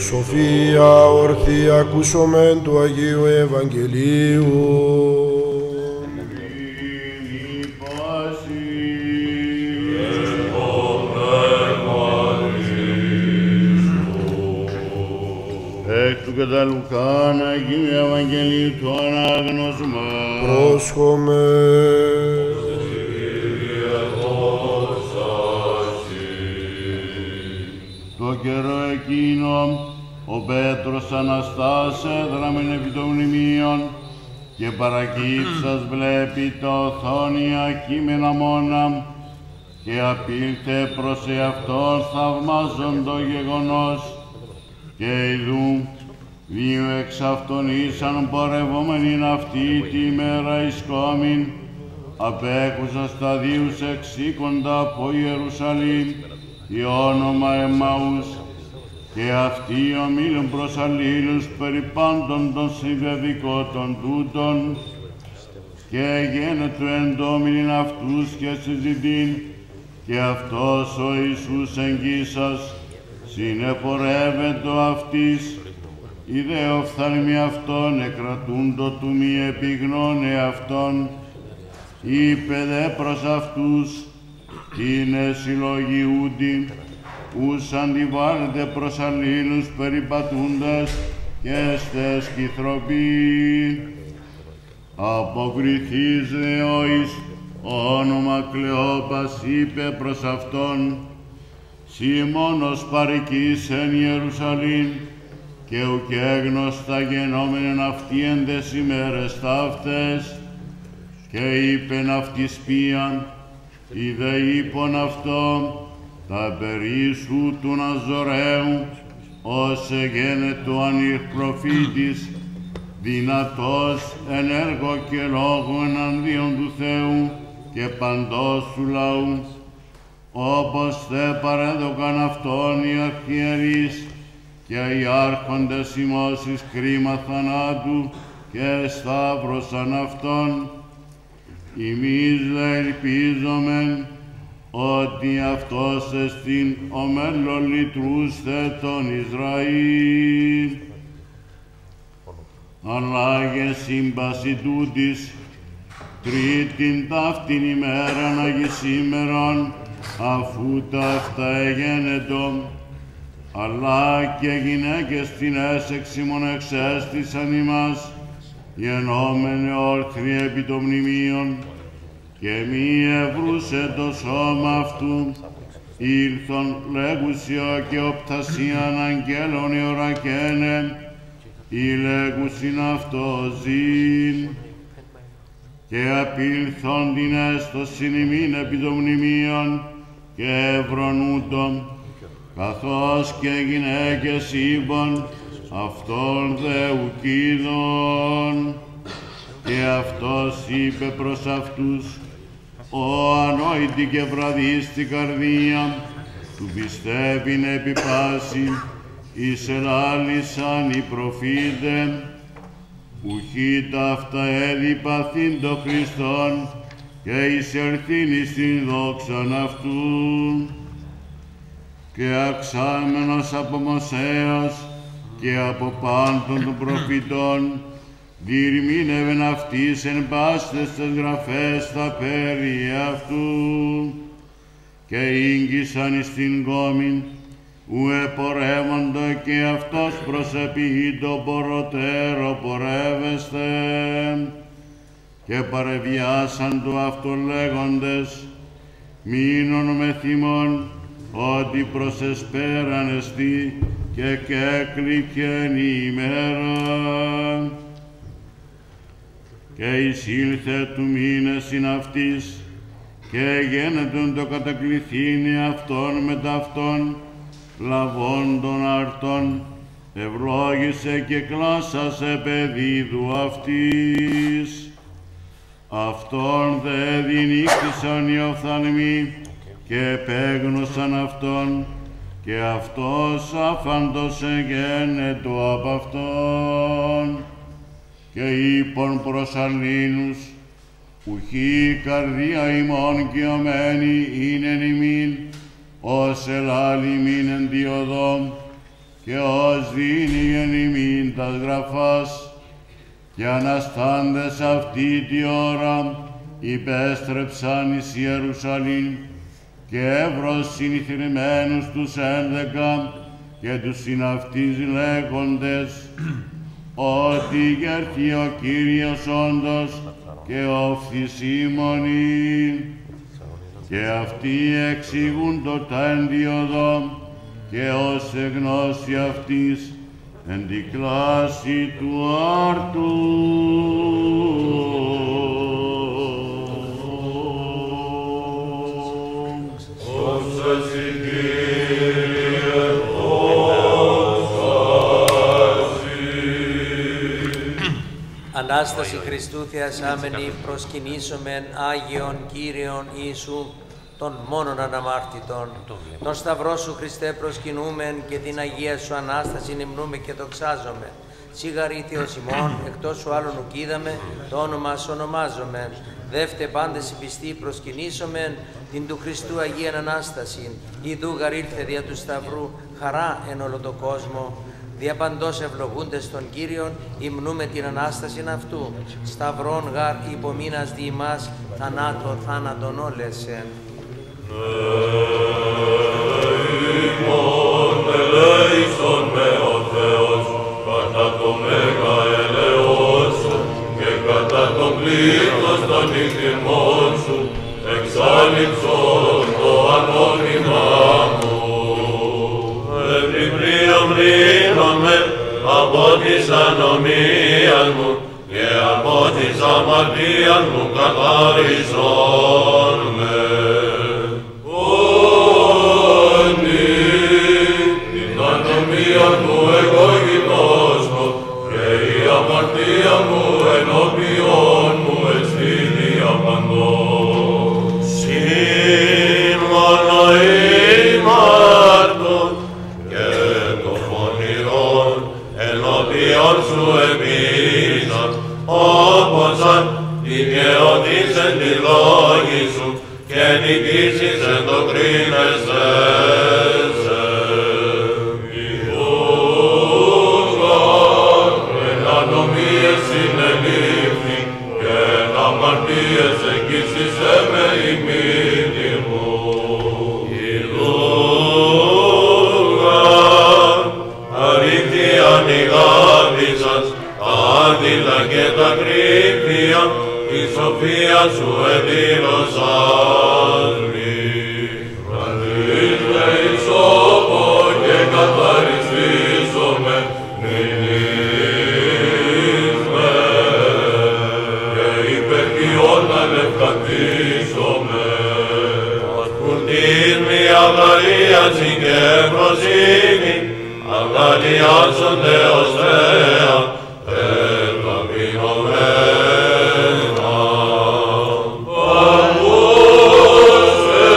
Σοφία ορθή ακούσομεν του Αγίου Ευαγγελίου. Εκ του κατά Λουκάν Αγίου Ευαγγελίου του ανάγνωσμα. Πρόσχομαι. Το καιρό εκείνο ο Πέτρος αναστάσε δραμήν επί των μνημείων και παρακύψας βλέπει τα οθόνια κείμενα μόνα και απήλθε προς εαυτόν θαυμάζον το γεγονός και ειδού δύο εξ αυτών ήσαν πορευόμενοι αυτή τη μέρα εις κόμην απέκουσας τα διούς εξήκοντα από Ιερουσαλήμ η όνομα Εμμαούς και αυτοί ομίλουν προς αλλήλους περί πάντων των συμβεβικότων τούτων και γένετο εντόμιλην αυτούς και συζητήν και αυτός ο Ιησούς εγγύσας συνεπορεύετο αυτής είδε οφθαλμοί αυτόν εκρατούντο του μη επιγνώνε αυτόν είπε δε προς αυτούς είναι συλλογιούντι ους αντιβάλλεται προς αλλήλους περιπατούντας και στες κυθροπή. Αποκριθείς δε ο εις όνομα Κλεόπας είπε προς αυτόν Σιμώνος παροικείς εν Ιερουσαλήμ και ουκ έγνωστα γενόμενεν αυτοί εν τες ημέρες ταύτες και είπεν αυτοις πίαν είδε είπον αυτό τα περίσου του Ναζωραίου ως εγένετο ανηρπροφήτης δυνατός εν έργο και λόγο εναντίον του Θεού και παντός του λαού όπως θε παρέδωκαν αυτόν οι αρχιερείς και οι άρχοντες ημώς εις κρίμα θανάτου και σταύρωσαν αυτόν. Εμείς δε ελπίζομεν ότι αυτός εστίν ο μέλλον λυτρούσθε τον Ισραήλ. Αλλά και σύμπαση τούτης τρίτην ταύτην ημέραν αγισήμερον αφού ταύτα εγένετο αλλά και γυναίκες την έσεξ ημών εξέστησαν ημάς γενόμενε όρθροι επί των μνημείων και μη ευρούσε το σώμα αυτού ήλθον λέγουσιο και οπτασίαν αγγέλων εωρακένε ή λέγουσιν αυτό ζήν και απήλθον την έστωσιν ημίν επί των μνημείων και ευρωνούτων καθώς και γυναίκες είπαν αυτόν δε ουκίδων και αυτός είπε προς αυτούς ο ανόητη και βραδίστη καρδία του πιστεύειν επί πάση εις ελάλησαν οι προφήτε ουχή ταύτα έδιπαθήν το Χριστόν και εισερθήν εις την δόξαν αυτού και αξάμενος από Μωσέως και από πάντων των προφητών διερμήνευεν αυτής εν πάστες τες γραφές τα περί αυτού και ήγγισαν εις την κόμην ου επορεύοντο και αυτός προσεποιεί το πορωτέρο πορεύεστε και παρεβιάσαν του αυτόν λέγοντες μείνον με θυμόν ότι προσεσπέραν εστί και κέκλικεν η ημέρα και εισήλθε του μήνες ειν αυτής και γένετον το κατακληθήνει αυτόν μετ' αυτόν λαβών των αρτών ευλόγησε και κλάσασε παιδίδου αυτής. Αυτόν δε δινήκτησαν οι οφθαλμοί και επέγνωσαν αυτόν και αυτός άφαντος εγένετο απ' αυτόν και είπον προς αλλήλους ουχή η καρδία ημών κοιωμένη είναι ημίν ως ελάλη μην εν διοδόν και ως δίνει εν ημίν τας γραφάς, και αναστάντες αυτή τη ώρα υπέστρεψαν εις Ιερουσαλήμ, και εύρος συνηθισμένους τους 11 και τους συναυτής λέγοντες, ότι γερθεί ο Κύριος όντως και οφθησίμονη. Και αυτοί εξηγούν το τέντιοδο, και ως εγνώση αυτής εν τη κλάση του άρτου. Ανάσταση Χριστού θεασάμενη προσκυνήσομεν Άγιον Κύριον Ιησού, των μόνον αναμάρτητων. Τον Σταυρό Σου Χριστέ προσκυνούμεν και την Αγία Σου Ανάσταση νυμνούμε και δοξάζομαι. Σιγαρή Θεός ημών, εκτός Σου άλλον ουκ είδαμε, το όνομα Σου ονομάζομεν. Δεύτε πάντες οι πιστοί προσκυνήσομεν την του Χριστού Αγίαν Ανάσταση. Ιδού γαρ ήλθε δια του Σταυρού χαρά εν όλο το κόσμο. Δια παντός ευλογούντες τον Κύριον, υμνούμε την Ανάστασιν αυτού. Σταυρών γαρ υπομείνας δι' ημάς, θανάτο θάνατον όλεσεν. Ημών ελέησον με ο Θεός, κατά το μέγα ελεός Σου και κατά τον πλήθος των νυχθημών Σου, εξάλληψον το ανώνυμά μου. Επιπλέον μνήμομαι από της ανομίας μου και από της αμαρτίας μου καθάρισον με. Την ανομία μου εγώ γινώσκω και η αμαρτία μου ενώπιον μου εστίνει απαντός. Σύμφωνο ημάρτων και των πονηρών ενώπιον Σου εμείσα, όπως αν δημιεωτήσεν τη λόγη Σου και νικήσεις εν το κρίνεσαι. Εν ανομίες συνελήφθη και εν αμαρτίες εγγύσισε με ημίτη μου. Αλήθεια νηγάδισας, τα άδειλα και τα κρύφια, η σοφία Σου εδήλωσαν μη. Βραδίζε ισόπο και καθαριστήσομαι, νυνίσμε, και υπερκειών ανευκαθίσομαι. Ασκουντής μη αγαλίαση και προσύνη, αγαλιάσονται ως Θέα, ελαμβηνωμένα. Παγώς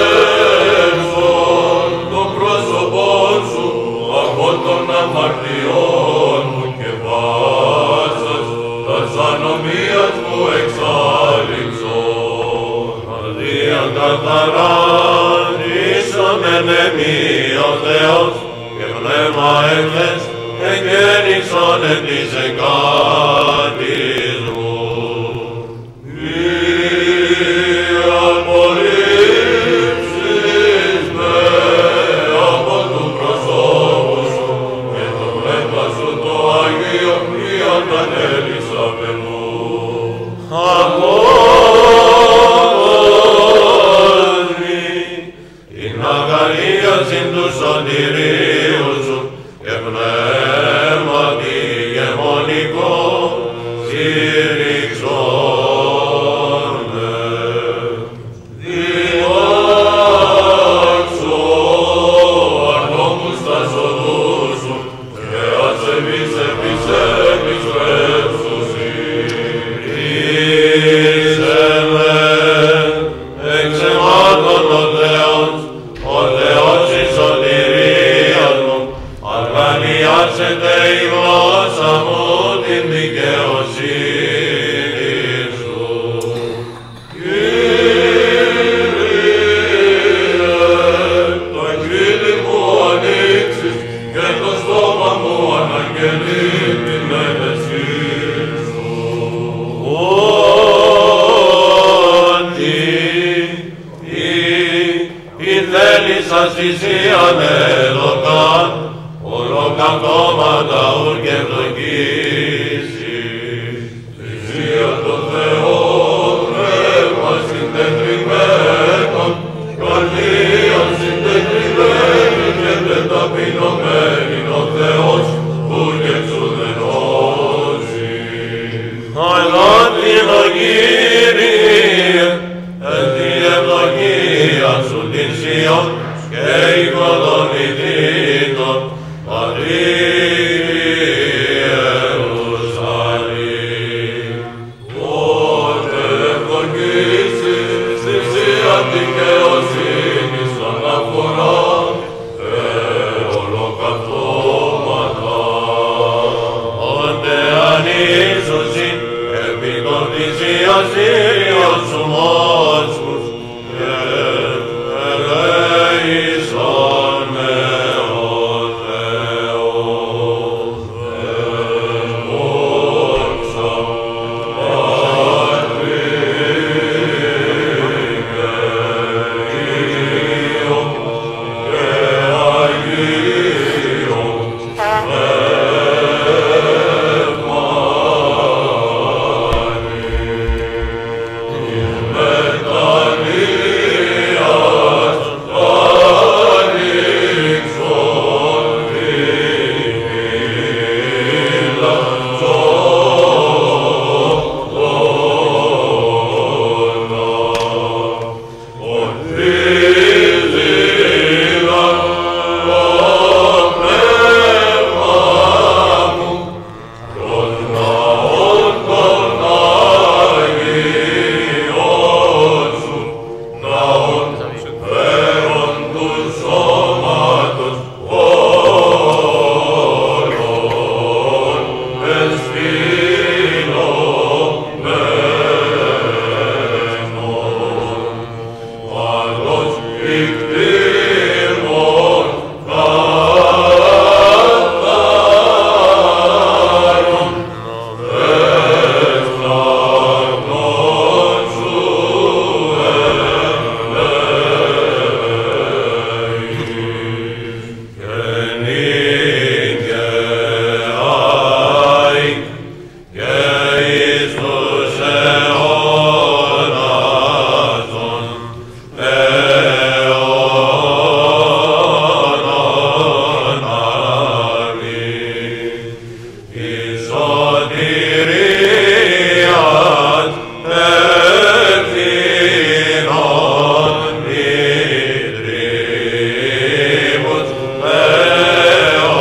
έξω το πρόσωπό Σου από των αμαρτιών μου και βάσας τας ανομίας μου εξάλληψον. Αδίαν καθαράν ίσομεν εμεί ο Θεός και πνεύμα εχθές εγγέννησον εν της εκάτης μου. Απολύψεις με από του προσώπου Σου και το πνεύμα Σου το Αγίο ποιον ανέλησαμε μου. Ακόμη την αγαλίαση του σωτηρίου Σου και πνεύμα τη γεμονικό στήριξον με. Διδάξω αρτόμους τας οδούς Σου και ασεβείς επιστρέψους ρίσε με εξ εμάτων ο Θεός η σωτηρία μου, αγαλιάσετε η γλώσσα μου την δικαιοσύνη Σου. Κύριε, το χείλη μου ανοίξεις και το στόμα θυσίαν εδωκάν, ολόκαν κόμματα ουρ και ευλογήσει. Θυσία το Θεό, πνεύμα συντετριμένον, καρδίαν συντετριμένη και ταπεινωμένην ο Θεός, που και εξουδενώσει. Αγάπητο Κύριε, εν τη ευλογία σου την Σιών και οικοδομητήτων, Πατρί Ιερουσαλήμ. Πότε ευλογήσεις θυσία δικαιοσύνης αναφορά, ολοκαυτώματα. Ότε ανήσωσιν επί των θυσιαστήριων σου μόσχους, και ελέησον με ο Θεός. Δόξα Πατρί και Υιό και Αγίο Θεός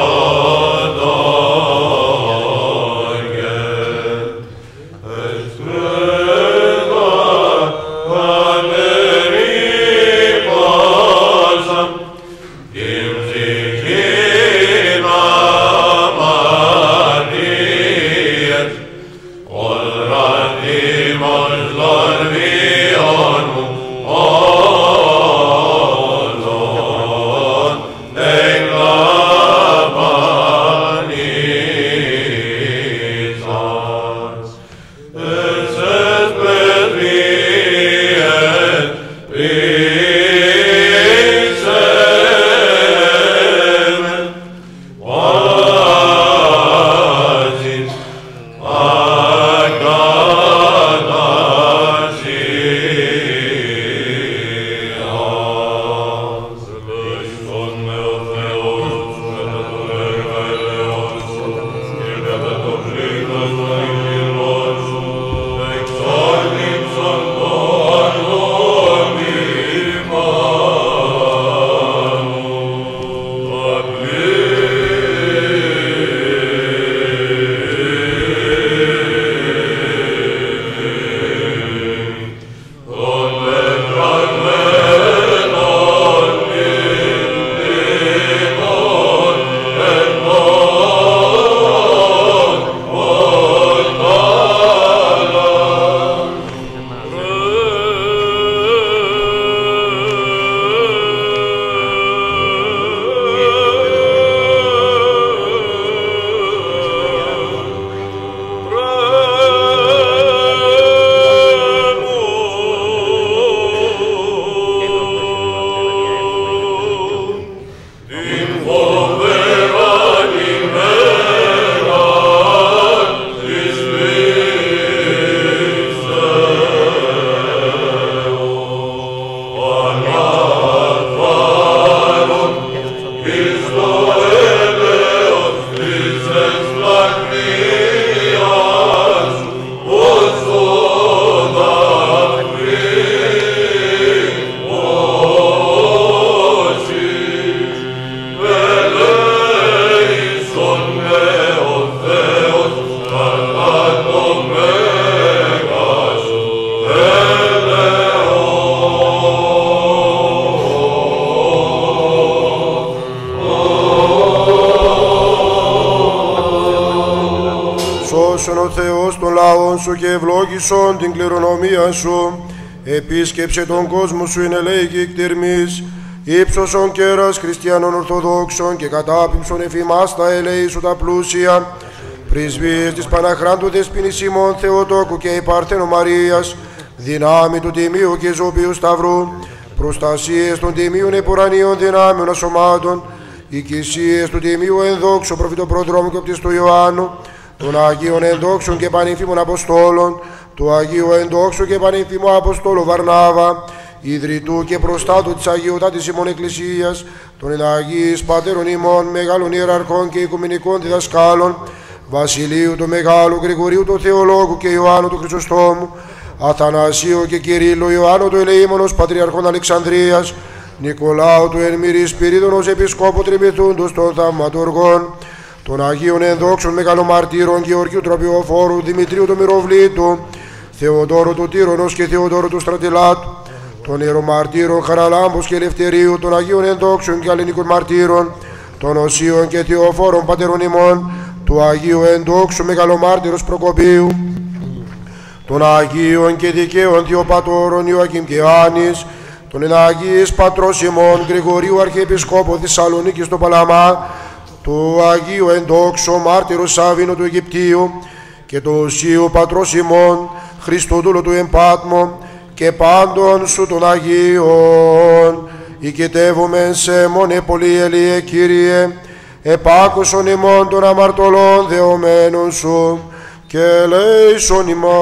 Δόξον ο Θεός των λαών σου και ευλόγησον την κληρονομία σου. Επίσκεψε τον κόσμο σου είναι λέει και εκτιρμής. Ήψωσον κέρας χριστιανών ορθοδόξων και κατάπυμψον εφημάς τα ελέη σου τα πλούσια. Πρεσβείες της Παναχράντου Δεσποινής ημών Θεοτόκου και η Παρθένο Μαρίας, δυνάμει του Τιμίου και Ζωπίου Σταυρού, προστασίες των Τιμίων Επουρανίων δυνάμεων ασωμάτων, οικησίες του Τιμίου ενδόξου προφητοπροδρόμου και οπτιστού Ιωάννου, των Αγίων ενδόξων και πανεμφήμων Αποστόλων, του Αγίου ενδόξου και πανεμφήμου Αποστόλου Βαρνάβα, ιδρυτού και προστάτου της Αγιωτάτης ημών Εκκλησίας, των εναγίης πατέρων ημών, μεγάλων ιεραρχών και οικουμενικών διδασκάλων, Βασιλείου του Μεγάλου, Γρηγορίου του Θεολόγου και Ιωάννου του Χρυσοστόμου, Αθανασίου και Κυρίλλου, Ιωάννου του Ελεήμονος, Πατριαρχών Αλεξανδρίας, Νικολάου του Ενμύρης Σπυρίδων ως Επισκόπου Τριμηθούντος των Θαυματουργών, των Αγίων Ενδόξων Μεγαλομαρτύρων, Γεωργίου Τραπιοφόρου, Δημητρίου του Μυροβλήτου, Θεοδόρου του Τύρονος και Θεοδόρου του Στρατιλάτου, των Ιερομαρτύρων Χαραλάμπους και Ελευθερίου, των Αγίων Ενδόξων και Αλληνικών Μαρτύρων, των Οσίων και Θεοφόρων Πατέρων ημών, του Αγίου Ενδόξου Μεγαλομάρτυρος Προκοπίου, των Αγίων και Δικαίων Θεοπατώρων Ιωακήμ και Ιωάννης, των Εναγίης Πατρός ημών Γρηγορίου Αρχιεπισκόπου Θεσσαλονίκης στο Παλαμά, του Αγίου Ενδόξου Μάρτυρου Σάββινου του Αιγυπτίου και του Οσίου Πατρός ημών Χριστοδούλου του Εμπάτμου και πάντων σου των Αγίων. Οικετεύομεν σε μόνε πολύ Ελίε Κύριε, επάκουσον ημών των αμαρτωλών δεωμένων σου και ελέησον ημών.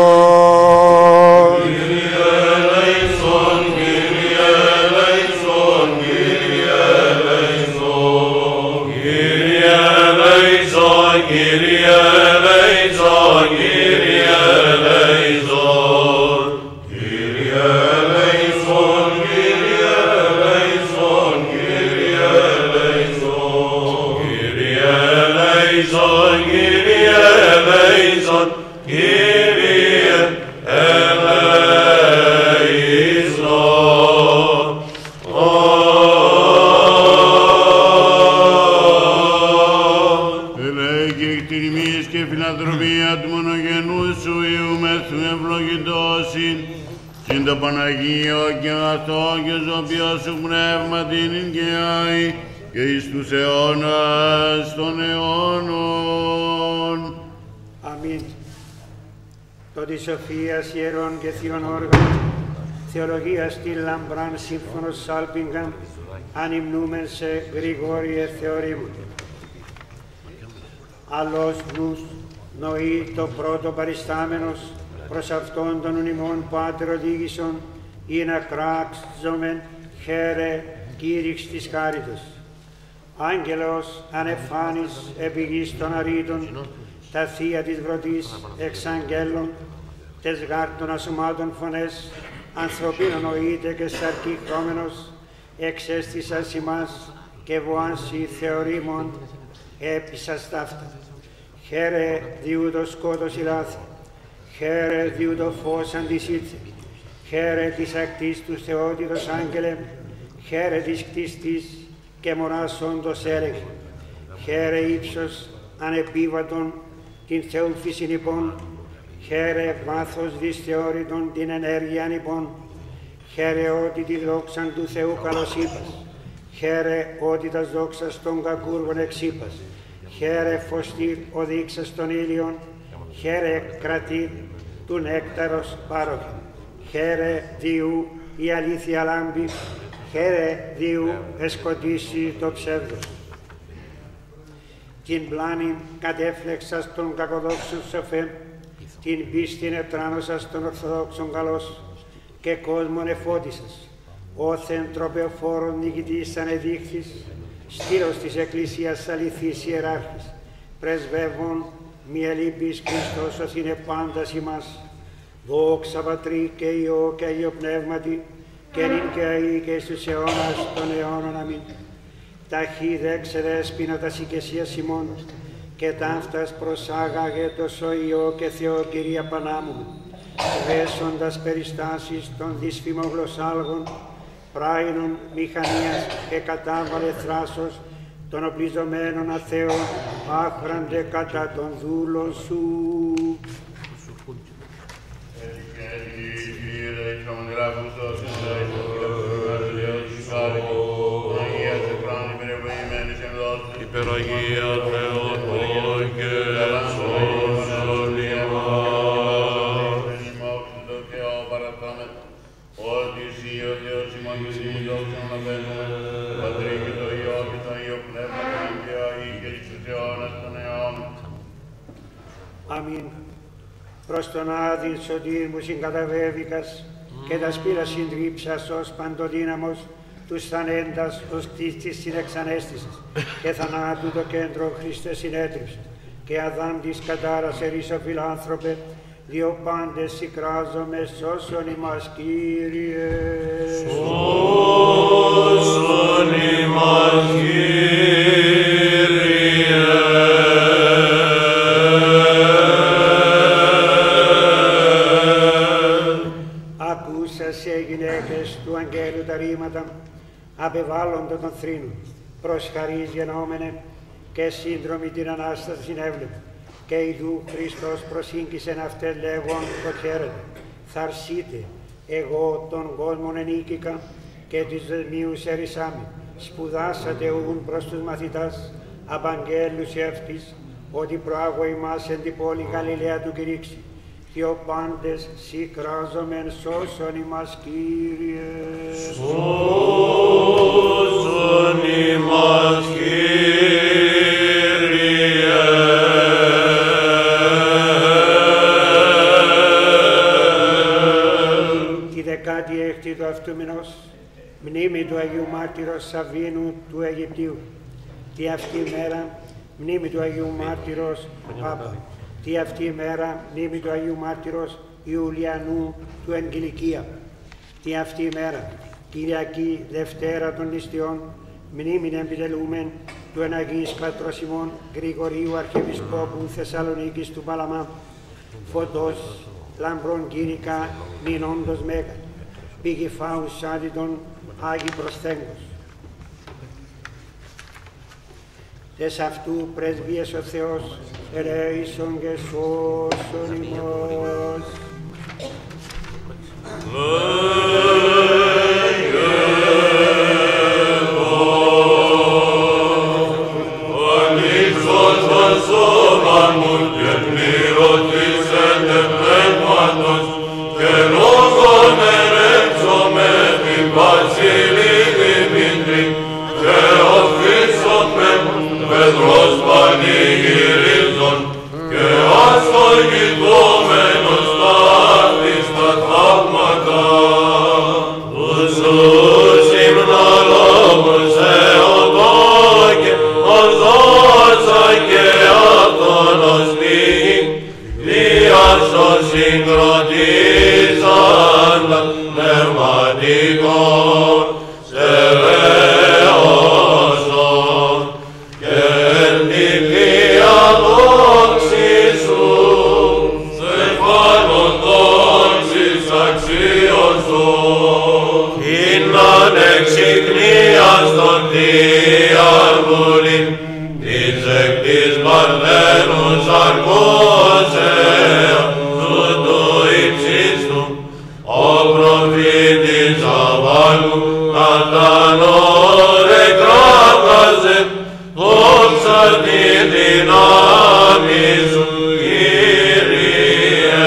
Κύριε ελέησον, Κύριε ελέησον, Κύριε ελέησον. Κύριε ελέησον, Κύριε ελέησον, Κύριε ελέησον. Κύριε ελέησον, Κύριε ελέησον, Κύριε ελέησον. Κύριε ελέησον, Κύριε ελέησον, Κύριε ελέησον. Ελέγει εκ τιμής και φιλανθρωπία του μονογενού σου ιούμεθου ευλογητώσιν, συν το Παναγίο και αγαθό και ζωπιό σου πνεύμα την εγκαιάη και εις τους αιώνας των αιώνων. Αμήν. Το της σοφίας ιερών και θείων όργων, θεολογίας τη λαμπράν σύμφωνος σάλπιγγαν, ανυμνούμεν σε Γρηγόριε Θεορήμου. Άλλος νους νοεί το πρώτο παριστάμενος προς αυτόν των ουνημών Πάτερ οδήγησον, ή να κράξομεν χαίρε κήρυξ της χάριτος. Άγγελος ανεφάνης επί γης των αρήτων, τα θεία της βρωτής εξαγγέλων, τες γάρ των ασωμάτων φωνές, ανθρωπίνων νοείται και σαρκή χρώμενος, εξέστησας ημάς και βοάνσι θεωρήμων, έπισας ταύτα. Χαίρε διού το σκότος ηλάθη, χαίρε διού το φως αντισύτθε, χαίρε της ακτής του θεότητος άγγελε, χαίρε της κτίστης και μωράς όντως έλεγε, χαίρε ύψος ανεπίβατον την Θεού φύσιν υπόν, χαίρε βάθος δυσθεώρητον την ενέργεια υπόν, χαίρε ότι τη δόξαν του Θεού καλώς είπας, χαίρε ότι τας δόξας των κακούργων εξήπας, χαίρε φωστήρ οδείξας των ήλιων, χαίρε κρατή του νέκταρος πάροχε, χαίρε διού η αλήθεια λάμπει, χαίρε διού εσκοτήσει το ψεύδος. Την πλάνη κατέφλεξας των κακοδόξων σοφέ, την πίστην ετράνωσας των ορθοδόξων καλός και κόσμον εφώτισας, όθεν τροπεοφόρον νικητής ανεδείχθης, στήρος της Εκκλησίας αληθής ιεράρχης, πρεσβεύων μη ελείπης Χριστός ως είναι πάντας ημάς, δόξα Πατρί και Υιό και Αγίο Πνεύματι, και νυν και αεί και στους αιώνας των αιώνων. Αμήν. Ταχύ δέξε δέσποινα τας οικεσίας ημών, και ταύτας προσάγαγε το Υιό και Θεό Κυρία Πανάμου, δέσοντας περιστάσεις των δυσφημογλωσσάλγων, πράινων μηχανίας και κατάβαλε θράσος των οπλιζομένων αθέων, άχραντε κατά των δούλων σου. Υπεραγία Θεότο και σώσον ημάς. Ότι εσύ ο Θεός ημών και εσύ μου δόξα να μπαίνουμε, Πατρί και το Υιό και το Υιό Πνεύμα και Αγί και εις τους αιώνας των αιώνων. Αμήν. Προς τον Άδην σωτήρ μου συγκαταβέβηκας και τα σπήρα συντρίψας ως παντοδύναμος, τους θανέντας ως κτίστης συνεξανέστησης και θανάτου το κέντρο Χριστέ συνέτριψε και Αδάμ της κατάρας ερίσο φιλάνθρωπε, δύο πάντες συγκράζομαι σώσον ημάς Κύριε. Σώσον ημάς Κύριε. Ακούσας οι γυναίκες του αγγέλου τα ρήματα, απεβάλλονται των θρήνων, προς χαρίς γενόμενε και σύνδρομη την Ανάσταση συνέβλεπε. Και ειδού Χριστός προσήγγισεν αυτές λέγον το χαίρετε. Θαρσείτε, εγώ τον κόσμον ενίκηκα και τις δεσμίους ερησάμι. Σπουδάσατε ούν προς τους μαθητάς, απαγγέλους εύτης, ότι προάγω ημάς εν την πόλη Γαλιλαία του κηρύξει. Και ο πάντες συγκράζομεν σώσον ημάς Κύριε. Σώσον ημάς Κύριε. Τη 16η του αυτού μηνός, μνήμη του Αγίου Μάρτυρος Σαββίνου του Αιγυπτίου. Τη αυτή μέρα, μνήμη του Αγίου Μάρτυρος Πάπα. Τη αυτή ημέρα, μνήμη του Αγίου Μάρτυρος Ιουλιανού του Εγγυλικία. Τη αυτή ημέρα, Κυριακή Δευτέρα των Νηστιών, μνήμην επιτελούμεν του εναγής πατρός ημών Γρηγορίου Αρχιεπισκόπου Θεσσαλονίκης του Παλαμά, φωτός λαμπρών κήρυκα μην όντως μέγα, πήγη φάους άδειτον Άγιοι προσθέγγος. Τες αυτού πρεσβείες ο Θεός, ελέησον και σώσον ημάς. Ανοίξον τον σώμα μου και πληρωτήσετε πνεύματος και λόγον ερέψομαι την Βασίλη Δημήτρη και οφείσομαι Πέτρος πανηγυρίζων και αστογητώμενος ταύτης τα θαύματα. Τους υμνολόγους Θεοτόκε, ως δόσα και αυτονοσμοί, διάσως συγκροτήσαντα πνευματικών σε βέωσον και εν την Θεία δόξη σου στεφάνων δόξης αξίωσον. Ήναν εξυχνίας των Θείαν Βουλήν της εκ της Παρθένους Αρκώσεως του υψίστου ο προφήτης Αβάλου κατανόρε κράταζε δόξα τη δυνάμει σου Κύριε.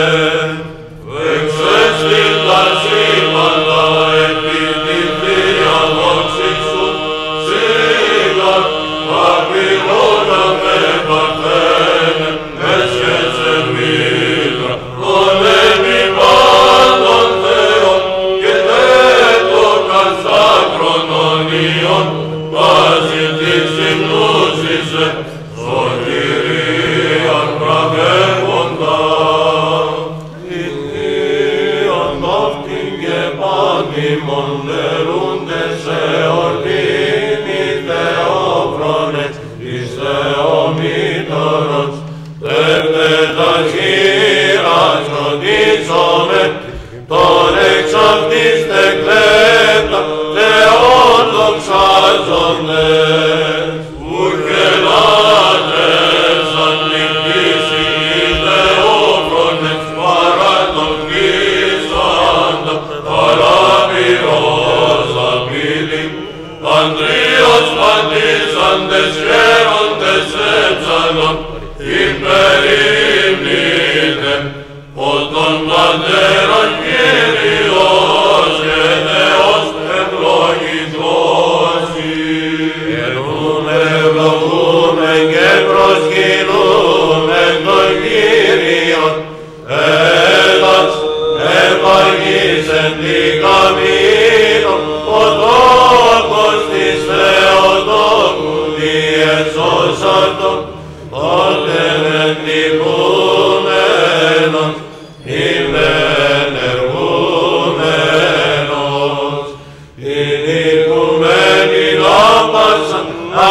Εξέστη τα σύμπαντα επί τη Θεία δόξη σου σίγα απειλώνα με Παρθένε έσχεσε μήτρα πολέμη πάντων Θεών και τέτοκας άκρονων Υιών βάζει της συνούσισε σωτηρίαν πραβεύοντα. Η Θείαν ταύτην και πάντημον δερούντες σε ορδίνη Θεόφρονες εις Θεομήτωρος τεύτετας χείρας ρωτήσομεν τον εξ αυτής τεκλέπτα Θεόν δοξάζονται. προσαρτών, τότε δεν τυχούμενος, είμαι ενεργούμενος. Την οικουμένη λάμπασαν,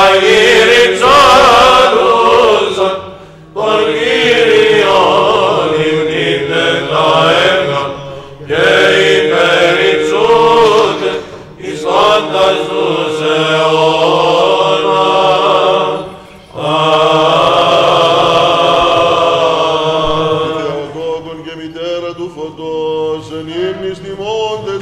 αγύριξαρούσαν, τον Κύριον υμνείτε τα έργα και υπερυψούνται εις όντας τους αιώνας. Θεοτόκον και μητέρα του φωτός, εν ύμνης τιμώντες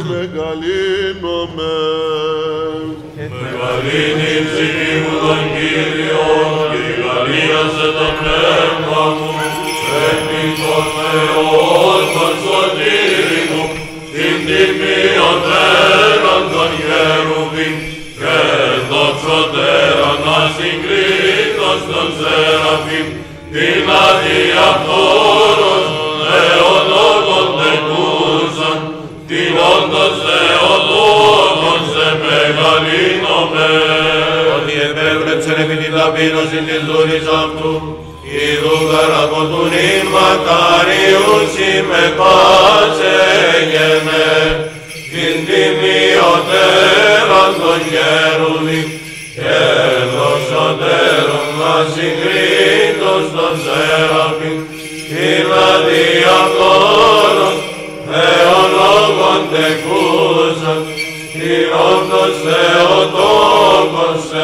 μεγαλύνομεν. Μεγαλύνει η ψυχή μου τον Κύριο και γαλλίασε το πνεύμα μου, επί τον Θεόν τον σωτήρι μου, την τιμιωτέραν των χερουβίμ και δοξωτέραν ασυγκρίτως των σεραφείμ, την αδιαφθόρος Θεοτόκον τεκούσαν, την όντως Θεοτόκον σε μεγαλύνομεν. Ότι επέβλεψεν επί την ταπείνωση της δούλης αυτού, ειδού καρακοτούν η μακαριούσι με πάσε γενέ, την τιμιωτέραν των χερουβίμ και δοξωτέραν ασυγκρίτως των σεραφείμ, την αδιαφθόρος Θεολόγων τεκούσαν, την όντως Θεοτόκον σε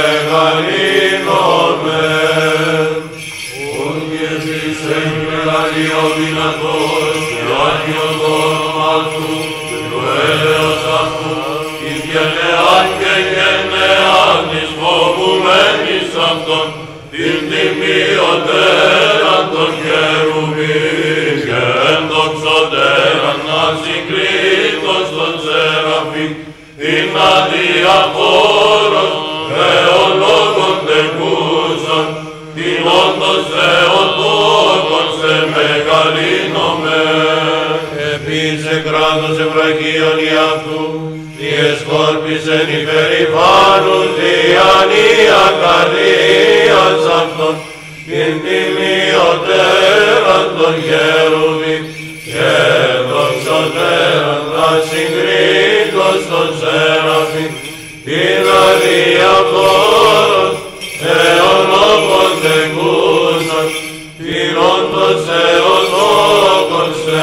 μεγαλύνομεν. Ον κερδίσε μεγάλη ο δυνατός και άγιος το όνομα του και το έλεος αυτού εις γενεάν και γενεάν της φοβουμένης αυτών, την τιμιωτέραν των χερουβίμ και ενδοξωτέραν ασυγκρίτως των σεραφείμ, την αδιαφόρος Θεολόγων τεκούσαν, την όντως Θεοτόκον σε μεγαλύνομεν. Επίσε κράτος ευραγίων η αυτού, διεσκόρπισεν υπερηφάνους διανία καρδίας αυτών, την τιμιωτέραν των χερουβίμ και δοξωτέραν ασυγκρίτως των σεραφείμ, την αδιαφθόρος Θεολόγων τεκούσαν, την όντως Θεοτόκον σε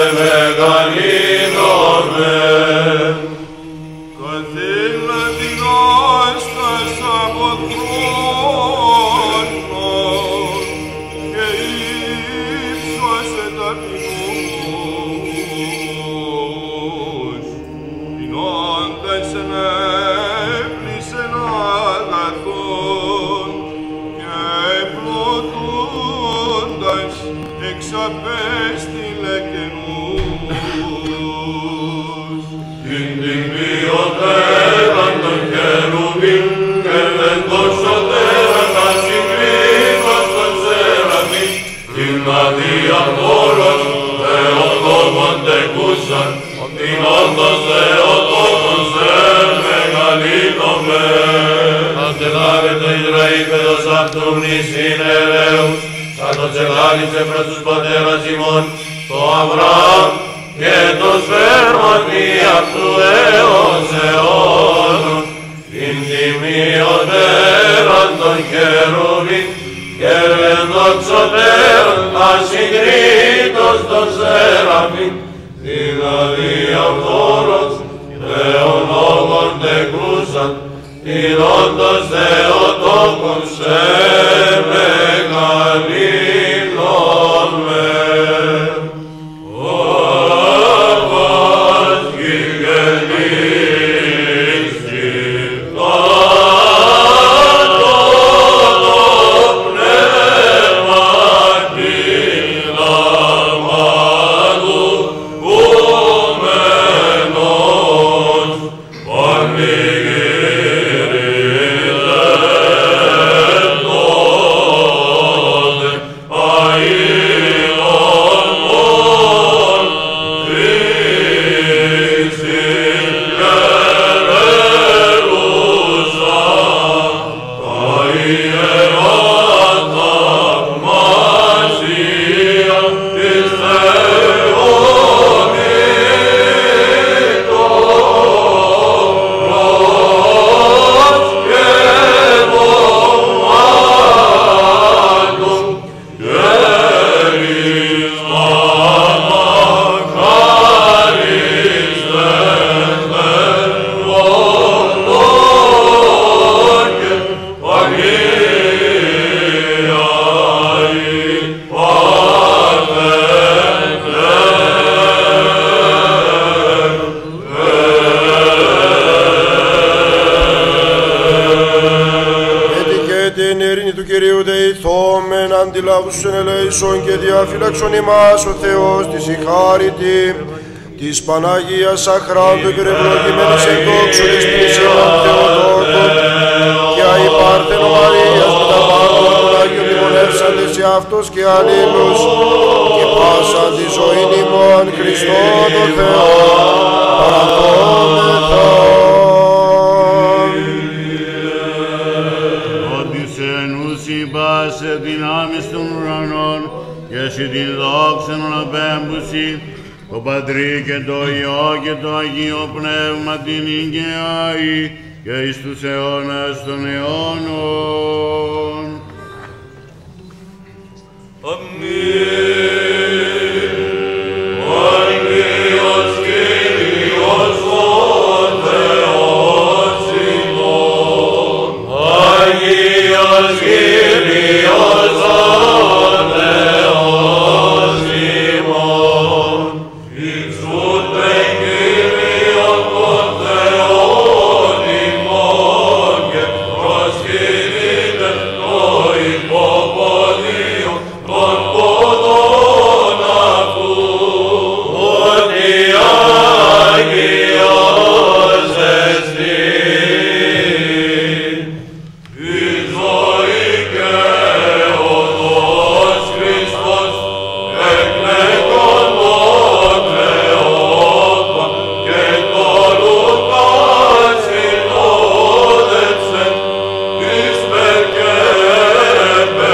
μεγαλύνομεν. Καθήλα την όστας από θρόνος και ύψωσε ταπεινούς, την όντας ενέπλησεν αγαθόν και πλωτούντας εξαπέστειλε καινούς. Την τιμιωτέραν των χερουβίμ και ενδοξωτέραν ασυγκρίτως των σεραφείμ, την αδιαφόρος Θεοτόκον τεκούσαν, την όντως Θεοτόκον σε μεγαλύνομεν. Αντελάβε το Ισραήλ παιδος αυτού μνησίν ερέους, σαν το τσεγάλισε προς τους πατέρας ημών, το Αβραάμ και το σφέρματι αυτού έως αιώνων, την τιμιωτέραν των χερουβίμ και ενδοξωτέραν ασυγκρίτως των σεραφείμ, την αδιαφθόρος Θεολόγων τεκούσαν, την όντως Θεοτόκον σε μεγαλύνομεν. Όπως γηγενίστη το πνεύμα λαμβάνου ούμενος, πανηγύριζε τότε ειρήνη του Κυρίου δεηθόμεν, αντιλάβουσεν ελέησον και διαφύλαξον ημάς ο Θεός της η χάρητη, της Παναγίας Αχράντου υπερευλογημένης εν δόξου της πλησίαν Θεοτόκων και αϊ Πάρθενο Μαρίας με τα πάντα των Άγιων μνημονεύσαντες σε αυτός και αλλήλους και πάσαν τη ζωή ημών Χριστό το Θεό παραδόμεθα. Σε δυνάμεις των ουρανών και εσύ την δόξα να απέμπουση το Πατρί και το Υιό και το Αγίο Πνεύμα την ηγεάη και εις τους αιώνας των αιώνων. Αμήν. Αγίος Κύριος ο Θεός ημών. Αγίος Κύριος ο Θεός ημών. Υψούτε Κύριον τον Θεόν ημών και προσκυνείτε το υποποδίο των ποδών αυτού. Ότι Άγιος εστί. Η ζωή και οδός Χριστός εκλέγον τον Θεόν και το Λουκάς συνόδεψε εις περκέπε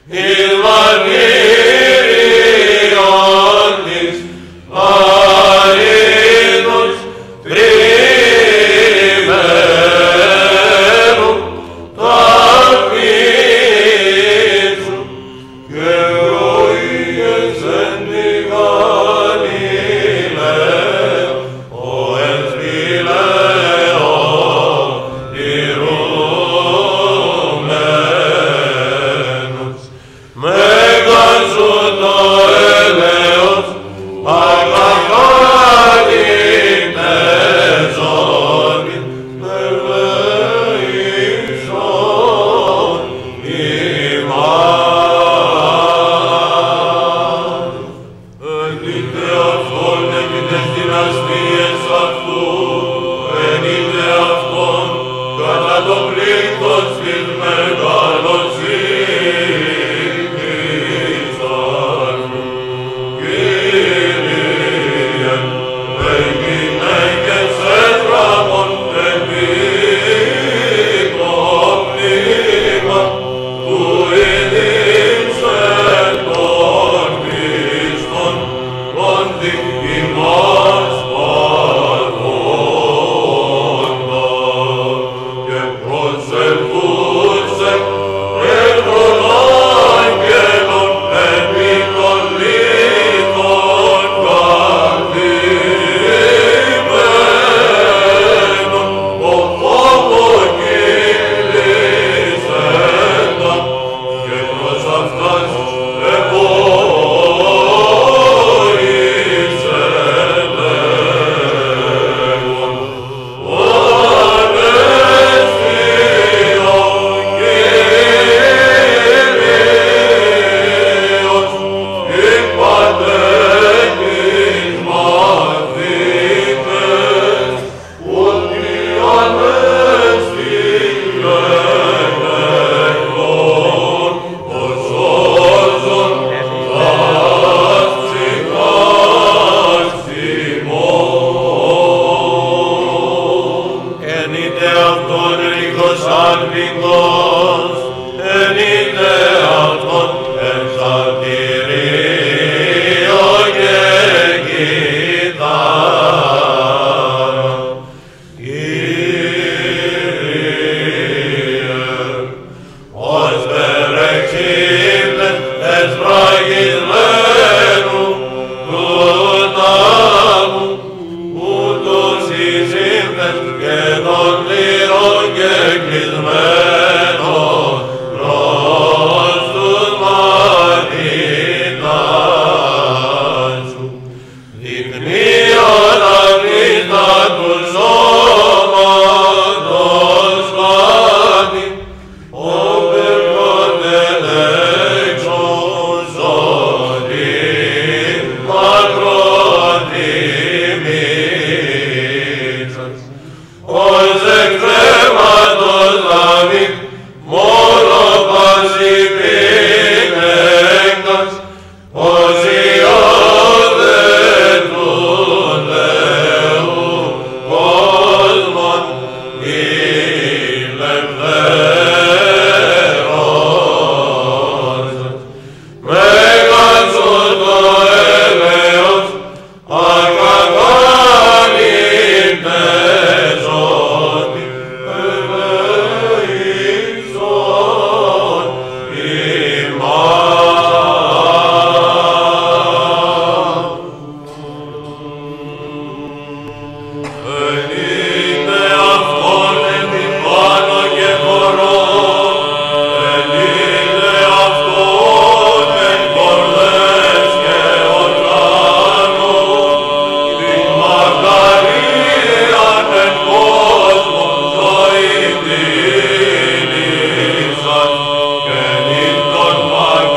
Τον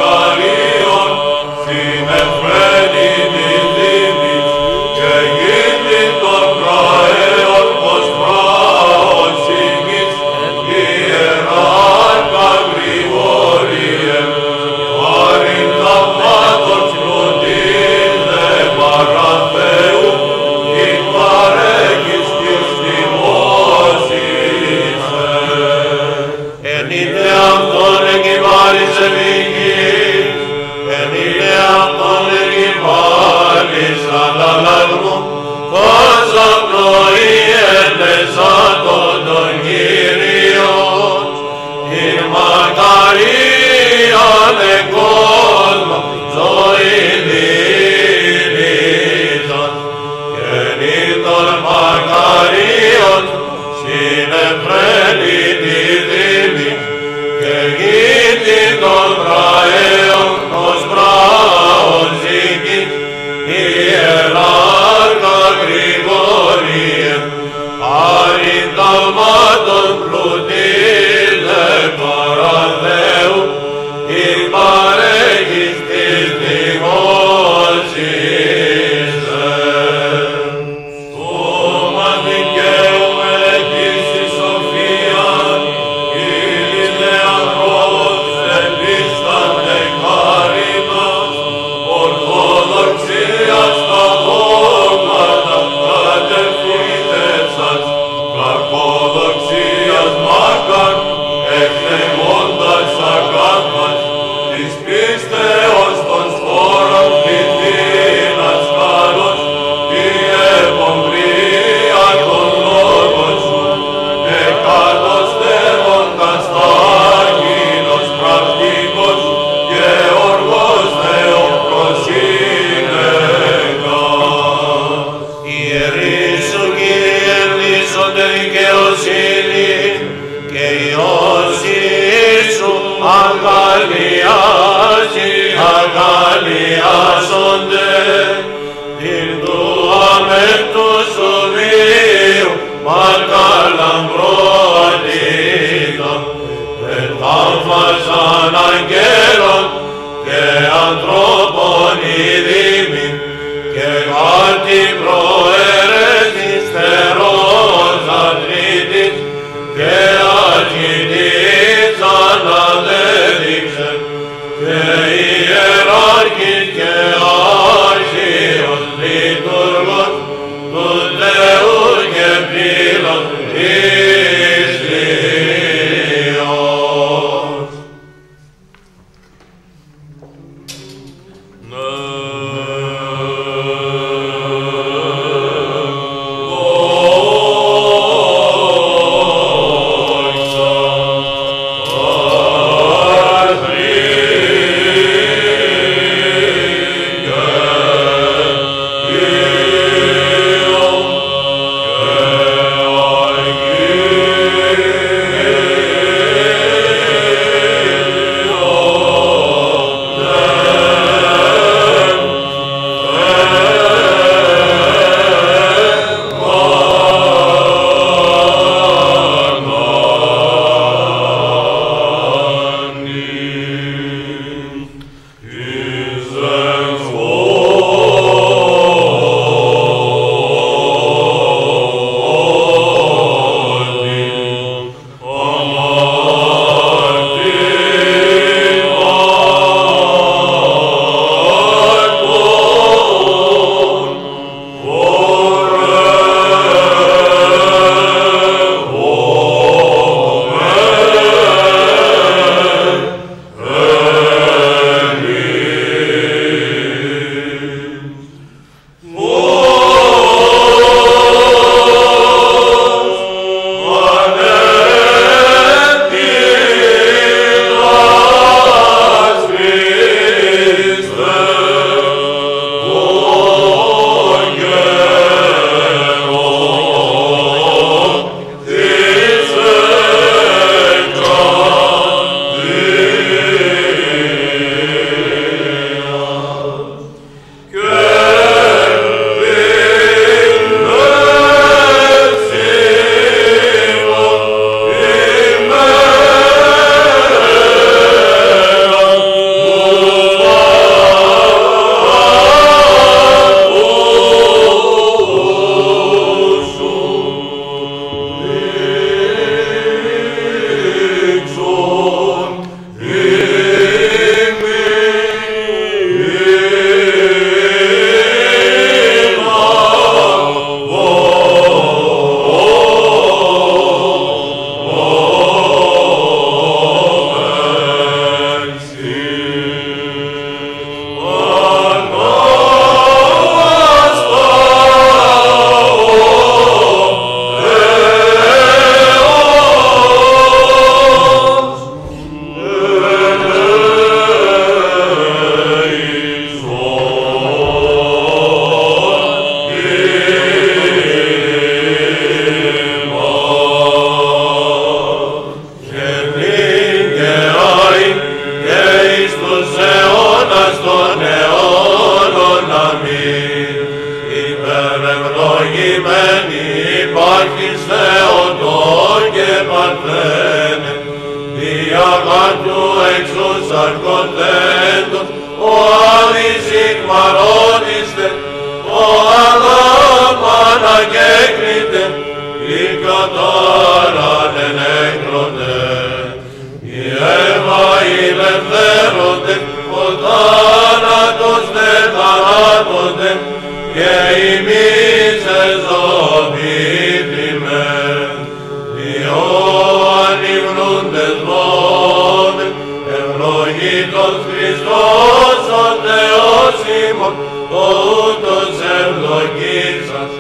ερωτέντος, ο αδυσικμαρώνιστε, ο αγάπαν αγέκριτε, η κατάραν ενέκροτε, η Εύα ηλευθέρονται, ο θάνατος δεν θανάτονται, και εμείς εζωβήθημε, διό ανυμνούντες μόνοι, ευλογήτως Χριστός ο Θεός ημών, ο ούτως ευλογήσας,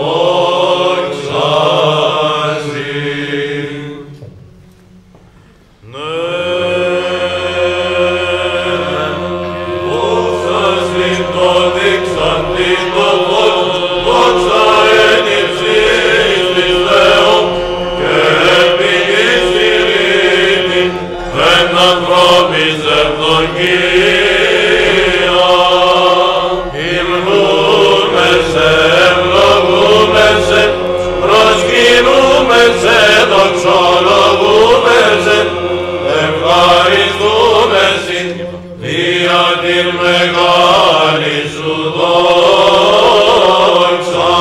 δόξασι. Δόξασι το δείξαντι το φως, δόξα εν υψής της Θεού, και επίγης ειρήνη, εν ανθρώπης ευλογία. Υμνούμεσαι, ευλογούμεσαι, προσκυνούμεσαι, δοξολογούμεσαι, ευχαριστούμεσαι, δια την μεγάλη σου δόξα.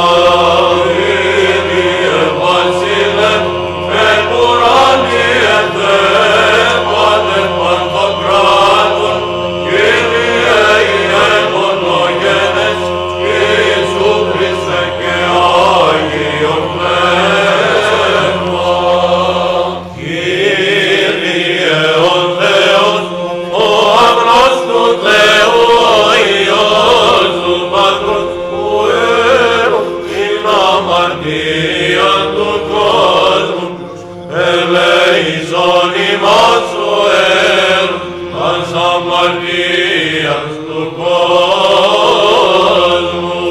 Κύριε Βασίλε, εν ουράνιε Θεέ, Πάτερ Παντοκράτορ, Κύριε Ιεμονογένες, Ιησού Χριστέ και Άγιον Πνεύμα. Κύριε ο Θεός, ο αγνός του Θεού, ο Υιός του Πατρός, που έρω την αμαρτία του κόσμου, ελέησον ημάς ο έρω τας αμαρτίας του κόσμου.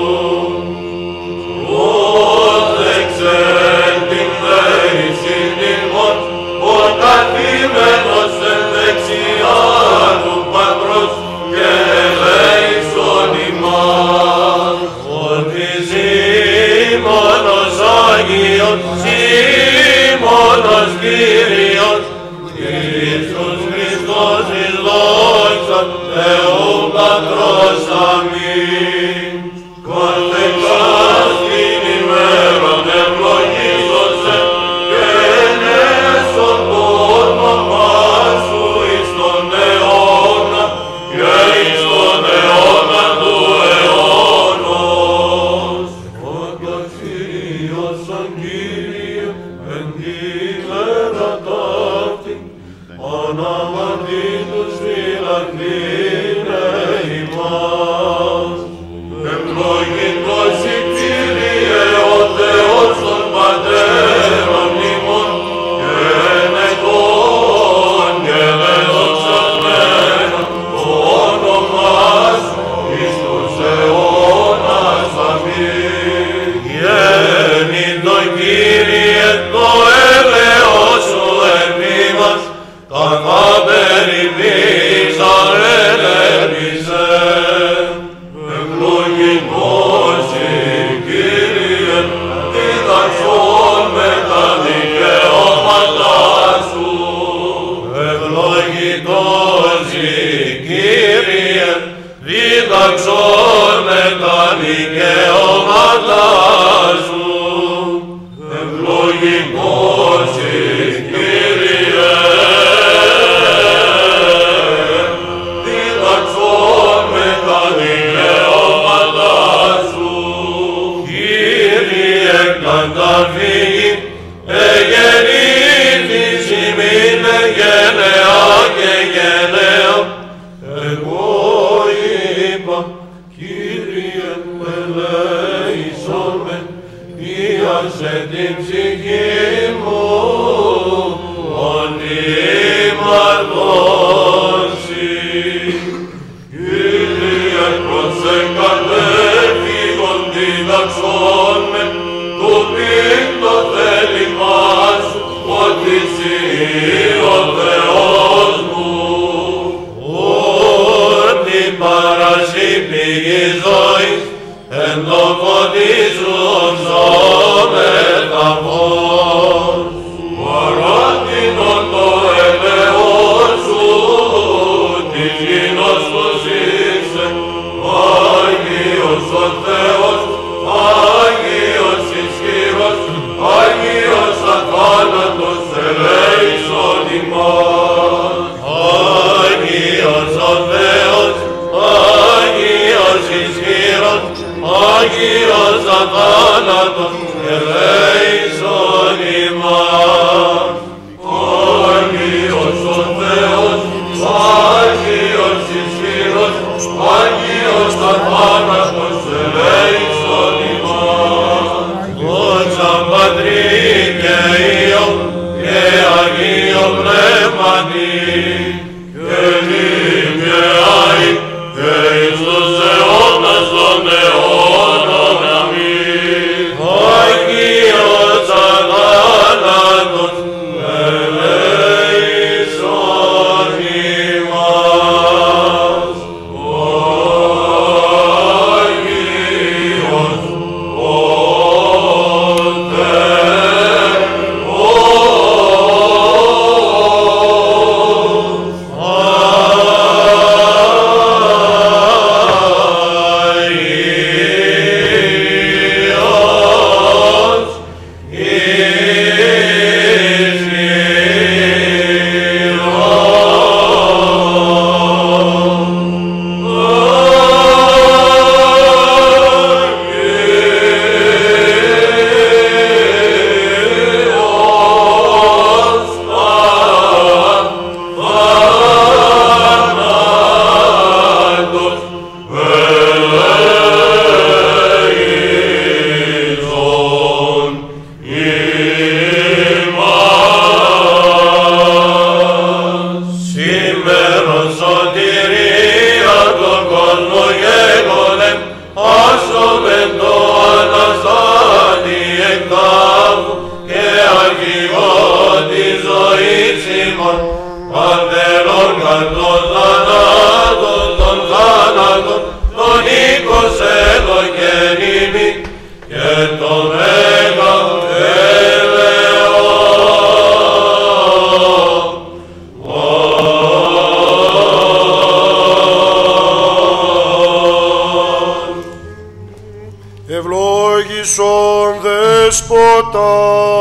Πρόσεξε την θέση ημών, ο καθήμενος εν δεξιά του Πατρός, και ελέησον ημάς, ότι Σίμωνος Άγιος, Σίμωνος Κύριος, Ιησούς Χριστός εις δόξα Θεού Πατρός, αμήν. Κοντεκάς την ημέραν ευλογήσωσε, και ενέσον το όνομά σου εις τον αιώνα, και εις τον αιώνα του αιώνος. Φαντασίασαν Κύριε εν τη μέρα ταύτη, αναμαρτήτους φυλακτήνε ημάς. Ευλογητός η Κύριε ο Θεός των Πατέρων ημών, και ενετών και δεδοξασμένων το όνομά σου εις τους αιώνας, αμήν. Γέννητο Κύριε το έλεος σου εμείς, καθά περιπείς αρελεύησε. Ευλογητός η Κύριε, διδαξών με τα δικαιώματά σου. Ευλογητός η Κύριε, διδαξών με τα δικαιώματά σου. Ευλογητός η Κύριε, διδαξών με τα δικαιώματά σου. Κύριε καταφύγει, εγεννήθης ημίν γενεά και γενναία. Εγώ είπα, Κύριε ελέησον με, ίασε την ψυχή μου, ότι μαρτώσει. Κύριε προσεκατέφυγον διδαξόν με, του πίν το θέλημά σου, ότι εσύ ο Θεός μου. Ότι παρασύ πηγή ζωής, εν το φωτίζουν ζώμετα φως. Παράτηνον το ελαιός σου, της εκείνος που ζήσε, Άγιος ο Θεός, Άγιος ισχυρός, Άγιος αθάνατος ελέησον ημάς. Άγιος ο Θεός, Άγιος ισχυρός, Άγιος αθάνατος ελέησον ημάς. Άγιος ο Θεός, Άγιος ισχυρός, Άγιος αθάνατος ελέησον ημάς. Δόξα Πατρί και Υιό και Αγίο Πνεύματι, και νυν και αεί και εις τους αιώνας των αιώνων. Αμήν. Άγιος αθάνατος ελέησον ημάς. Άγιος Ευλόγησον Δέσποτα.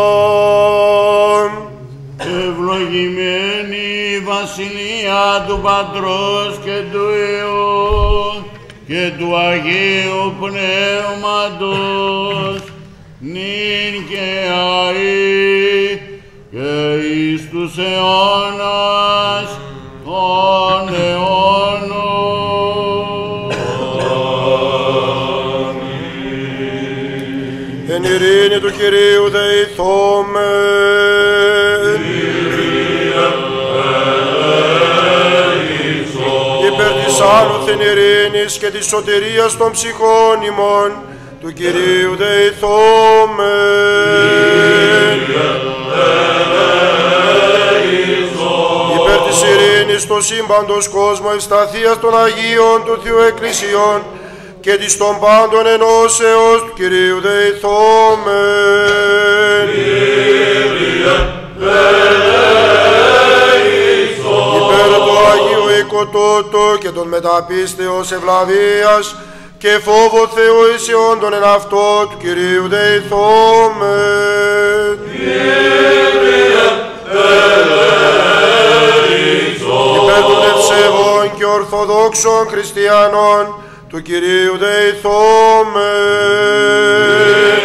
Ευλογημένη η Βασιλεία του Πατρός και του Υιού και του Αγίου Πνεύματος, νυν και αεί και εις τους αιώνας των αιώνων. Εν ειρήνη του Κυρίου δεηθόμεν. Υπέρ της άνωθεν ειρήνης και της σωτηρίας των ψυχών ημών, του Κυρίου δεηθόμεν. Υπέρ της ειρήνης του σύμπαντος κόσμου, ευσταθείας των Αγίων του Θεού Εκκλησιών και της των πάντων ενώσεως, του Κυρίου δεηθόμεν. Υπέρ του Αγίου Οικοτότου και των μεταπίστεως ευλαβίας και φόβο Θεού εισιόντων εν αυτό, του Κυρίου δεηθόμεν. Υπέρ των ευσεβών και ορθοδόξων χριστιανών, του Κυρίου δεηθόμεν.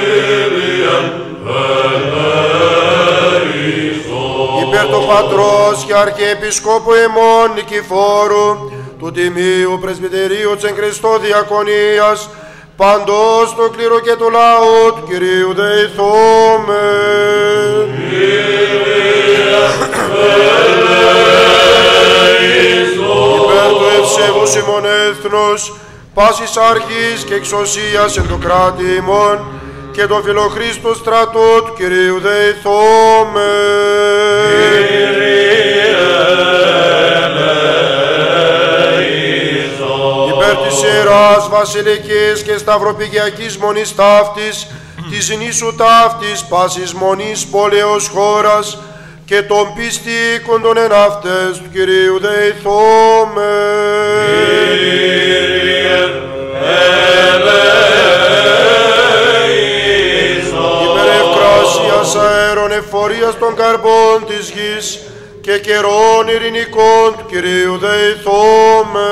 Υπέρ του Πατρός και Αρχιεπισκόπου ημών Νικηφόρου, του Τιμίου Πρεσβυτερίου της εν Χριστώ Διακονίας, παντός το κλήρο και του λαού, του Κυρίου δεηθόμεν. Υπέρ του ευσεβούς ημών έθνους, πάσης αρχής και εξουσίας εν το κράτη ημών και το φιλοχρίστου στρατού, του Κυρίου δεηθόμεν. Υπέρ της Ιεράς Βασιλικής και Σταυροπηγιακής Μονής ταύτης, της νήσου ταύτης, πάσης μονής πόλεως χώρας και τον πιστήκον των εν αυτές του Κυρίου δεηθώμε. Υπερευκράσιας αέρων εφορίας των καρπών της γης και καιρών ειρηνικών του Κυρίου δεηθώμε.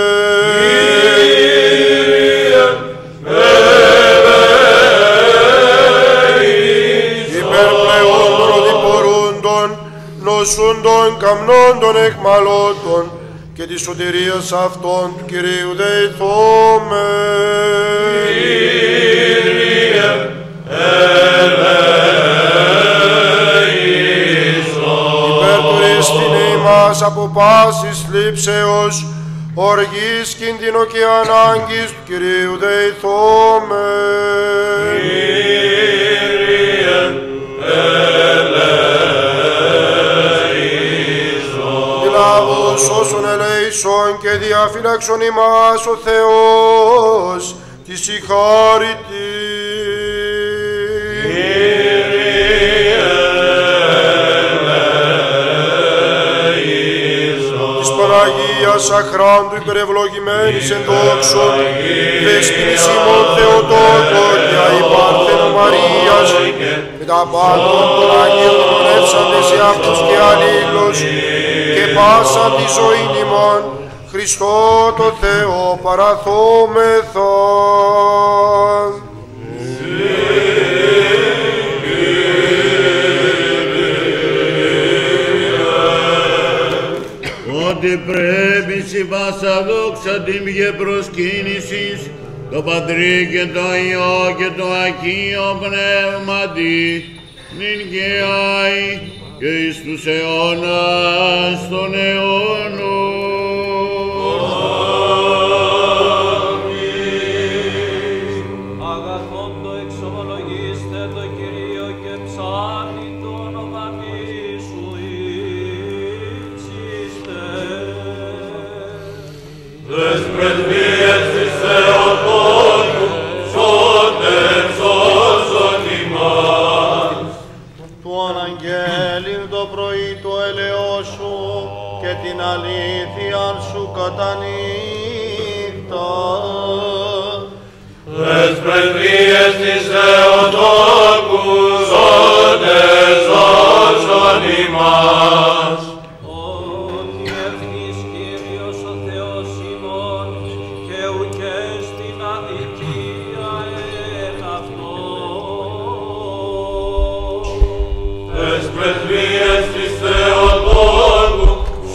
Υπερπλεών των οδηπορούντων, νοσούντων, καμνόντων, εκμαλώτων και της σωτηρίας αυτών του Κυρίου δεηθώμε. Υπερτουρίστην ημάς από πάσης θλίψεως, οργής, κίνδυνο και ανάγκης του Κυρίου δεηθώμε. Λάβος όσων ελέησον και διαφύλαξον ημάς ο Θεός της συγχάρητη. Της Παναγίας αχράντου υπερευλογημένης εν δόξων, δεσποινής ημών Θεοτόκο και αϊπάρθενο Μαρίας, με τα πάντων των Αγίων γνεύσαντες σε αυτούς και αλλήλους, και πάσα τη ζωή ημών, Χριστό το Θεό παραθόμεθα. Ότι πρέπει σε πάσα δόξα τιμιε προσκύνησης, το Πατρί και το Υιό και το Αγίο Πνεύματι, νυν και αεί και εις τους αιώνας των αιώνων. Αγαθόντο εξομολογήστε το Κυρίο και ψάλει το όνομα σου ύψιστε. Τες πρεσβείες της Θεοτόκου, σώτερ σώσον ημάς. Του αναγγέλιν το πρωί του ελαιός σου και την αλήθεια σου κατά νύχτα. Τες πρεσβείες της Θεοτόκου, σώτερ σώσον ημάς. Ότι ευθύς Κύριος ο Θεός ημών και ουκέ στην αδικία εν αυτό. Τες πρεσβείες της Θεοτόκου,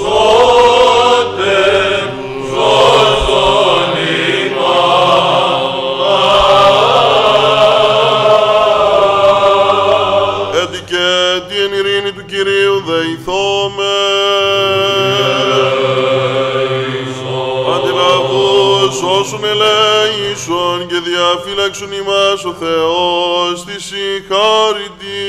σώτερ σώσον ημάς. Έτσι και την ειρήνη του Κυρίου δεηθώμε. Αντιλαβούς όσων ελέησον και διαφύλαξον ημάς ο Θεός της συγχάρητη.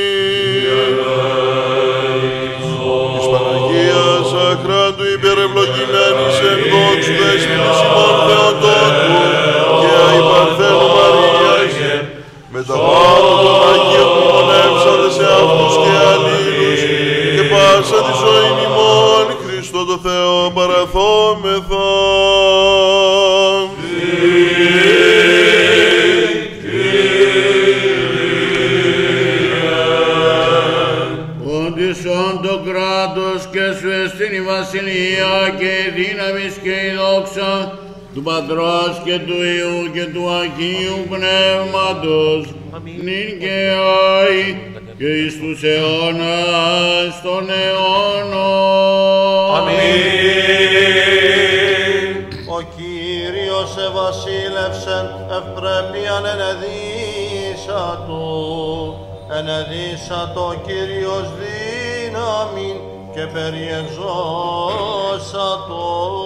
Της Παναγίας αχράντου υπερευλογημένης εν δόξου δέσποινης ημών Θεοτόκου και αϊπαρθένου Μαρίας, με τα πάντα των Αγίων που μονεύσατε σε αυτούς και αλλήλους και πάσα τη ζωή ημών Χριστό το Θεό παραθόμεθα. Ότι σον το κράτος και σου εστίν η βασιλεία και η δύναμις και η δόξα του Πατρός και του Υιού και του Αγίου Πνεύματος, νυν και αεί και εις τους αιώνας των αιώνων. Αμήν. Ο Κύριος ευασίλευσεν ευπρέπειαν ενεδίσατο, ενεδίσατο Κύριος δύναμιν και περιεξώσατο.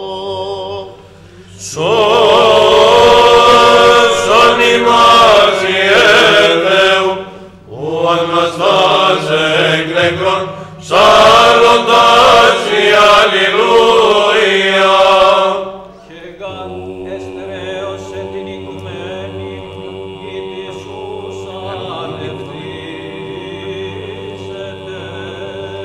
Σώσον ημάς Ιε Θεού, ουαν μας δάσε εκ νεκρών, ψάλλοντας η Αλληλούια. Και γαν εστρέωσε την οικουμένη, η της ους ανευτήσετε.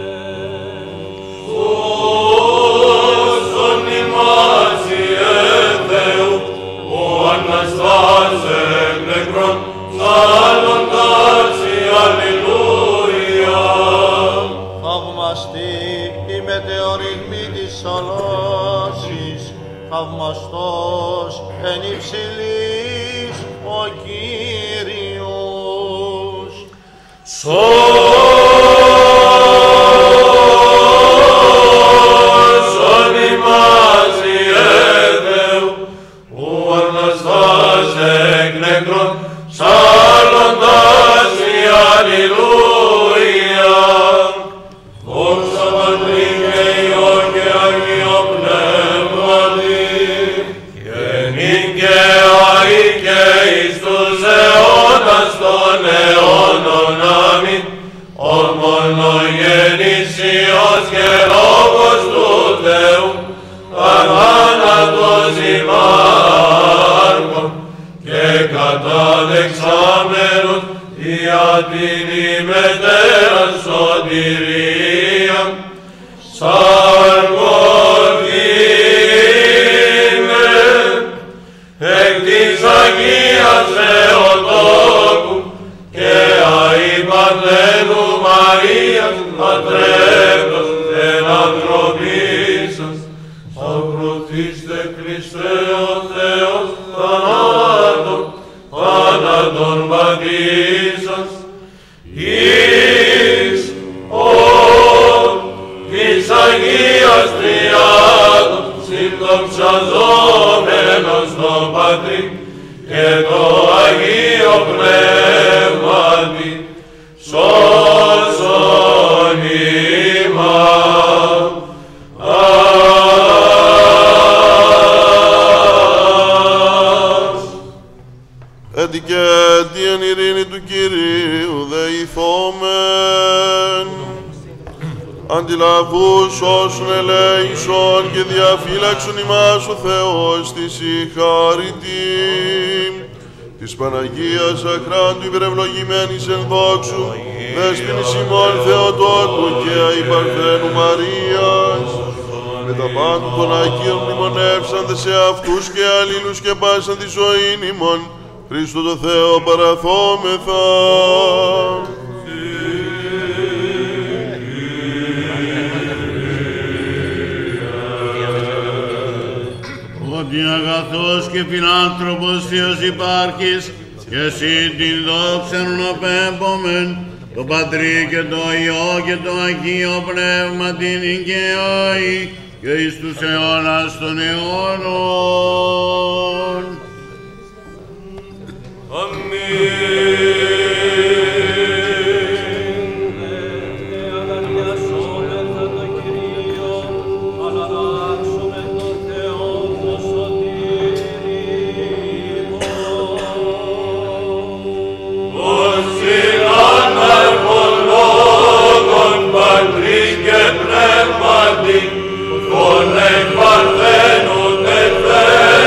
θαυμαστός εν υψηλής ο Κύριος. Σώσον ημάς Ιε-Θεού, ου αναστάς εκ νεκρών, ψάλλοντας η Αλληλούια. Δόξα Πατρί και Υιό και Αγίο Πνεύματι, και νυν και αεί και εις τους αιώνας των αιώνων. Αμήν. Ο μονογενής Υιός και Λόγος του Θεού, αθάνατος υπάρχων και καταδεξάμενος δια την ημετέραν σωτηρίαν, σαρκωθήνε εκ της Αγίας Θεοτόκου και αεί Παρθένου Μαρίας ατρέπτος εν ανθρωπίσας, ακροθήστε Χριστέ ο Θεός θάνατον πατήσας, εις της Αγίας Τριάδος συντοξαζόμενος το Πατρί και το Αγίο Πνεύματι, σώσον ημάς. Έτι και έτι εν ειρήνη του Κυρίου δεηθόμεν. Αντιλαβούς όσων ελέησον και διαφύλαξον ημάς ο Θεός της η χάρητη της Παναγίας Αχράντου υπερευλογημένης εν δόξου, δέσποινης ημών Θεοτόκου και αη Παρθένου Μαρίας, με τα πάντων των Αγίων μνημονεύσαντες σε αυτούς και αλλήλους και πάσαν τη ζωήν ημών, Χριστό το Θεό παραθόμεθα. Ότι αγαθός και φιλάνθρωπος Θεός υπάρχεις, και εσύ την δόξαν απέμπομεν, το Πατρί και το Υιό και το Αγίο Πνεύμα την οικαιόη, και εις τους αιώνας των αιώνων. Τον εκ Παρθένου τεθέ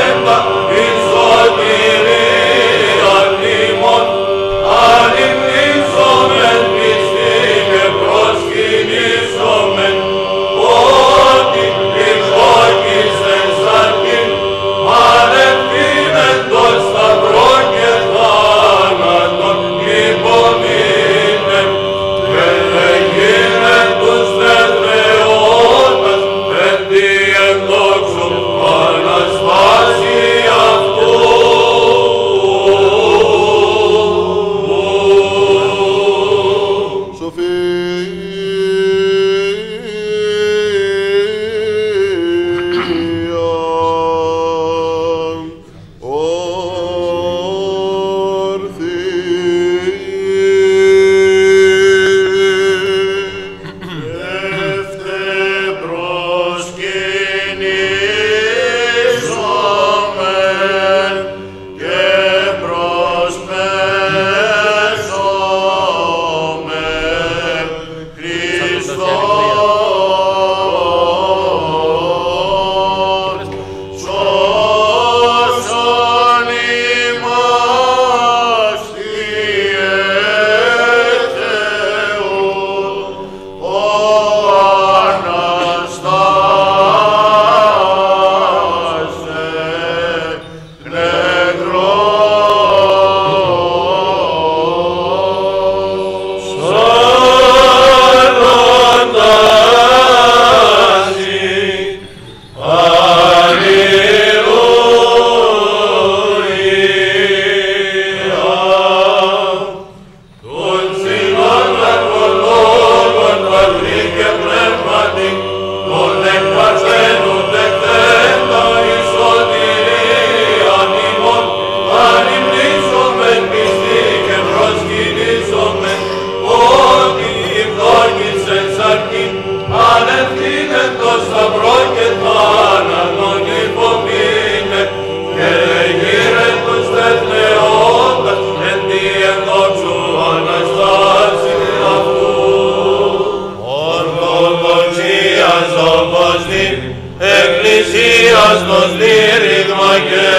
κήρυγμα και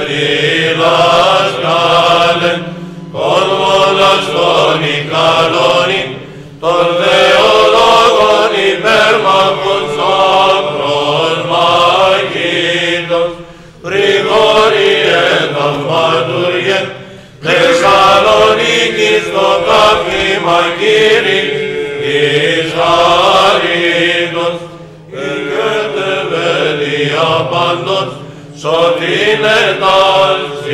διδάσκαλεν, των μοναστών ικανόνι, των θεολόγων υπέρμαχων σόφρος μαγείτος, Γρηγόριε θαυματούργε, Θεσσαλονίκης το καύχημα κήρυξης αρήτως, οικετευέλια πάντως, σωτήνε τας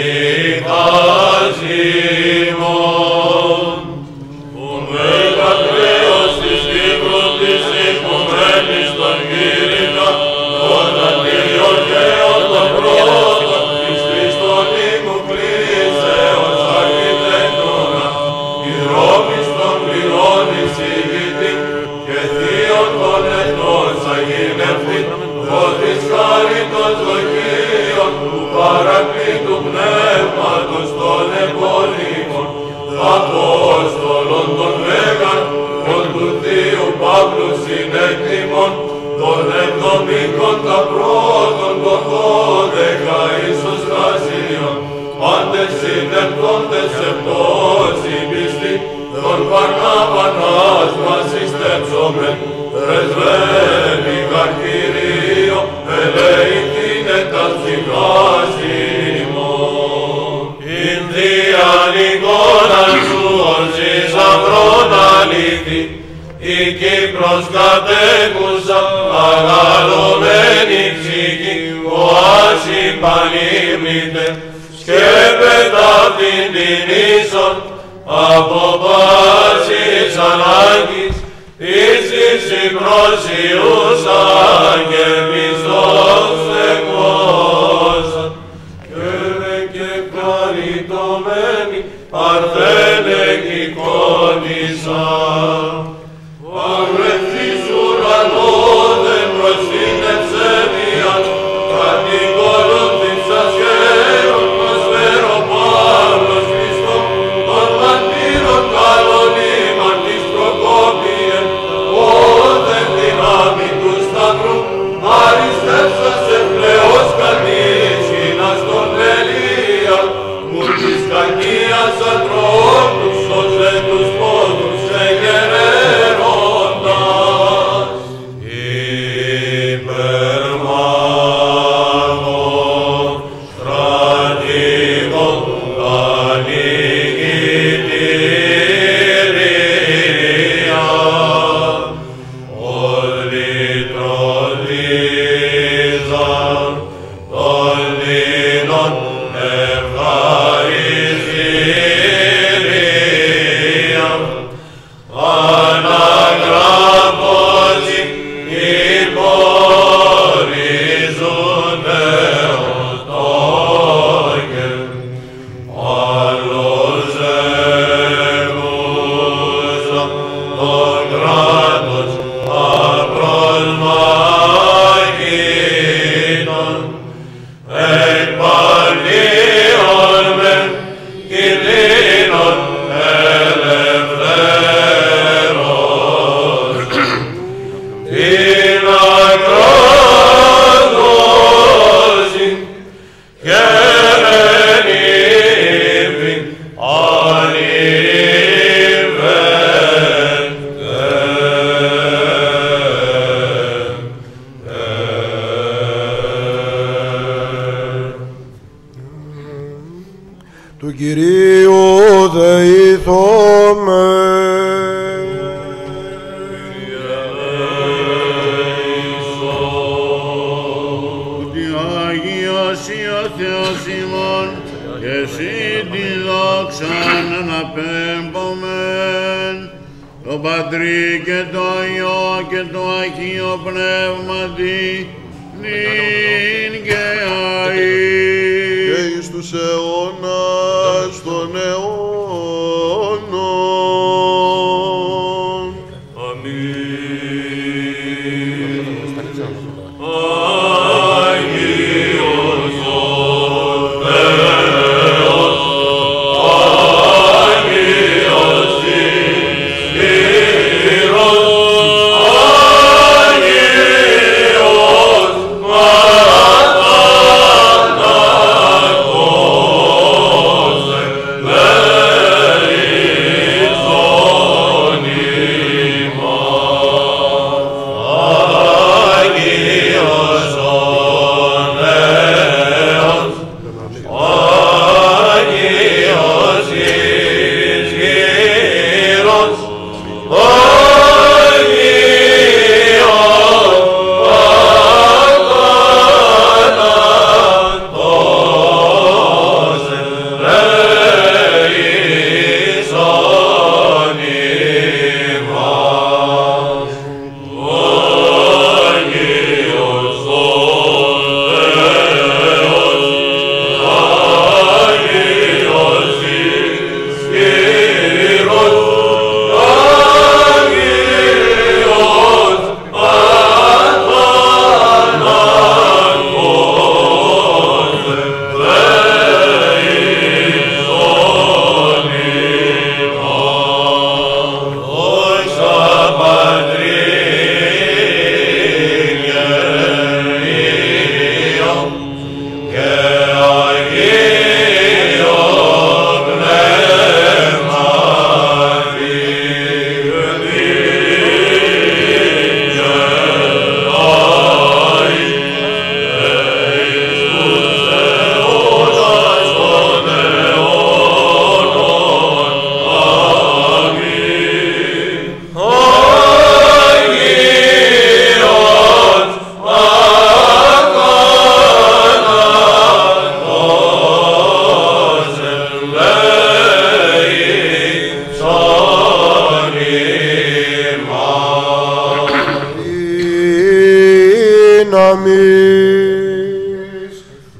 ψυχασίμων. Ο Μεγαλέος της Κύπρου της οικουμένης των Κύρινα, τον Αντιοχέων των πρώτων, της Χριστολίμου κλείσεως αρχιτέκτονα, η Ρώμης των πληρών εισηγητή, και θείων των εθνών σαγηνευτή, ο της χάριτος δοκίων του παρακλήτου πνεύματος των επώνυμων, Απόστολων των Μέγαν, των του Θείου Παύλου συνέκτημων, των εβδομήκων τα πρώτων των 12 ίσως χασίων, πάντες συντελθόντες σε πτώση πιστή, των Βαρνάβανας μας ειστέψομεν, πρεσβεύει καρκυρίο, ελεηθήνε τα ψυχάς ημών. Ειν θείαν εικόναν σου ως θησαυρών αλήθη, η Κύπρος κατέχουσα αγαλωμένη ψυχή, οάση πανήρμητε, σκέπετα αυτήν την ίσον, από πάσης ανάγκης, ίσης συμπρόσιουσαν και πιστός εκβόσαν, και χαριτωμένοι παρθένε κυκόνησαν. Παρρεθείς ουρανόδεν προστίνεψε μίαν, κατηγορούντησας χαίρον προσφέρω Παύλος Χριστό, των μαρτύρων καλονίμαν της προκόπιεν, όδεν δυνάμει του σταυρού, αριστεύσασε πλέος κατήσχυνας των Ελίαν, που της κακίας ανθρώπους σώσε τους πόδους εγεραίροντας. Υπερμάχων στρατηγών ανηγητήρια, όλοι τροδίζαν των δίνων ευχαριστήρια, αναγράφωση υπορίζουνε ως τόγεν, άλλος έγουσα το κράτος απροσμαγήτων, εκ παλίων μεν κινδύνων ελευθέρως, την ακρόδοση και ενήφη του Κυρίου δεηθώμε. Ότι Άγιος ο Θεός ημών, και εσύ τη δόξαν αναπέμπομεν, το Πατρί και το Υιό και το Αγίο Πνεύματι, νυν και αεί. Και εις τους αιώνας των αιώνων. Αμήν. Άγιος ο Θεός, Άγιος ισχυρός, Άγιος μαθάνατος, εμείς.